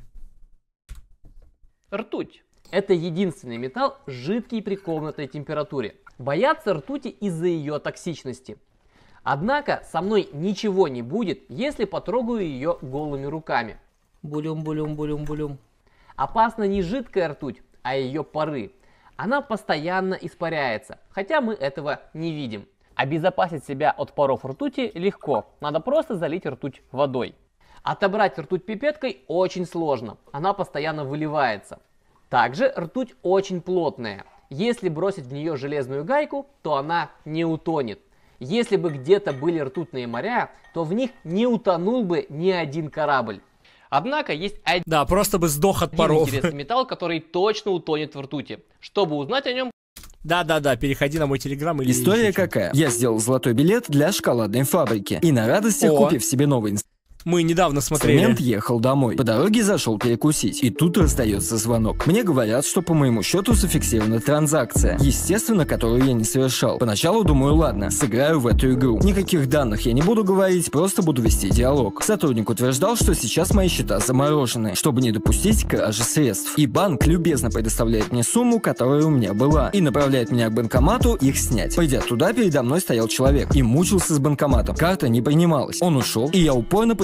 Ртуть. Это единственный металл, жидкий при комнатной температуре. Боятся ртути из-за ее токсичности. Однако со мной ничего не будет, если потрогаю ее голыми руками. Булюм-булюм-булюм-булюм. Опасна не жидкая ртуть, а ее пары. Она постоянно испаряется, хотя мы этого не видим. Обезопасить себя от паров ртути легко, надо просто залить ртуть водой. Отобрать ртуть пипеткой очень сложно, она постоянно выливается. Также ртуть очень плотная. Если бросить в нее железную гайку, то она не утонет. Если бы где-то были ртутные моря, то в них не утонул бы ни один корабль. Однако есть один, да, просто бы сдох от паров. Интересный металл, который точно утонет в ртути. Чтобы узнать о нем... Да, переходи на мой телеграм или... История какая? Я сделал золотой билет для шоколадной фабрики. И на радостях, купив себе новый мы недавно смотрели. Инструмент, ехал домой. По дороге зашел перекусить. И тут раздается звонок. Мне говорят, что по моему счету зафиксирована транзакция. Естественно, которую я не совершал. Поначалу думаю, ладно, сыграю в эту игру. Никаких данных я не буду говорить, просто буду вести диалог. Сотрудник утверждал, что сейчас мои счета заморожены, чтобы не допустить кражи средств. И банк любезно предоставляет мне сумму, которая у меня была. И направляет меня к банкомату их снять. Пойдя туда, передо мной стоял человек и мучился с банкоматом. Карта не принималась. Он ушел, и я упорно пытался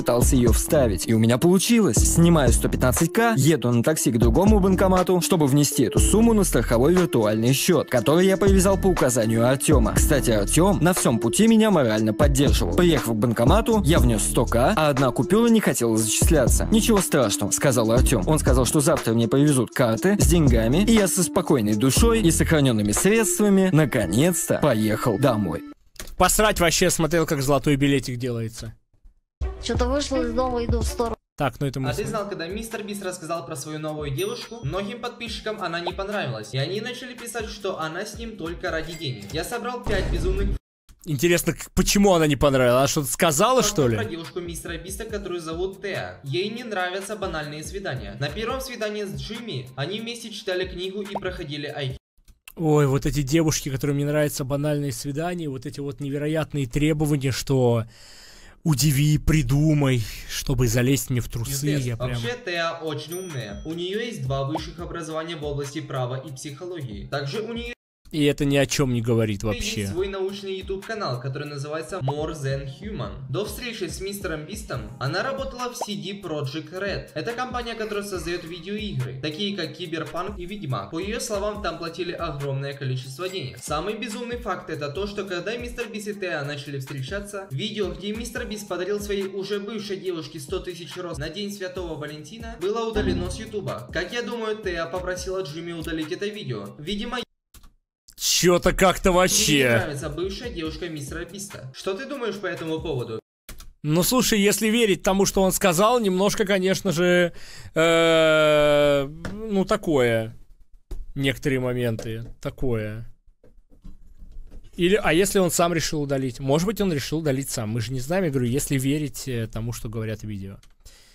попытался ее вставить. И у меня получилось. Снимаю 115к, еду на такси к другому банкомату, чтобы внести эту сумму на страховой виртуальный счет, который я привязал по указанию Артема. Кстати, Артем на всем пути меня морально поддерживал. Приехав к банкомату, я внес 100к, а одна купюра не хотела зачисляться. Ничего страшного, сказал Артем. Он сказал, что завтра мне привезут карты с деньгами, и я со спокойной душой и сохраненными средствами наконец-то поехал домой. Посрать вообще, смотрел, как золотой билетик делается. Что-то вышло из дома, иду в сторону. Так, ну это мы. А ты знал, когда Мистер Бист рассказал про свою новую девушку, многим подписчикам она не понравилась, и они начали писать, что она с ним только ради денег. Я собрал 5 безумных... Интересно, почему она не понравилась? Она что-то сказала, что ли? Про девушку Мистера Биста, которую зовут Теа. Ей не нравятся банальные свидания. На первом свидании с Джимми они вместе читали книгу и проходили IQ. Ой, вот эти девушки, которым не нравятся банальные свидания, вот эти вот невероятные требования, что удиви, придумай, чтобы залезть мне в трусы. Я прям... Вообще, Теа очень умная. У нее есть 2 высших образования в области права и психологии. Также у нее... И это ни о чем не говорит вообще. Есть свой научный YouTube канал, который называется More Than Human. До встречи с Мистером Бистом она работала в CD Projekt Red. Это компания, которая создает видеоигры, такие как Киберпанк и Ведьмак. По ее словам, там платили огромное количество денег. Самый безумный факт это то, что когда Мистер Бист и Теа начали встречаться, видео, где Мистер Бист подарил своей уже бывшей девушке 100 тысяч роз на День Святого Валентина, было удалено с Ютуба. Как я думаю, Теа попросила Джимми удалить это видео. Видимо, чё-то как-то вообще. Мне нравится бывшая девушка Мистера Биста. Что ты думаешь по этому поводу? Ну, слушай, если верить тому, что он сказал, немножко, конечно же, ну, такое. Некоторые моменты. Такое. Или, а если он сам решил удалить? Может быть, он решил удалить сам. Мы же не знаем, я говорю, если верить тому, что говорят в видео.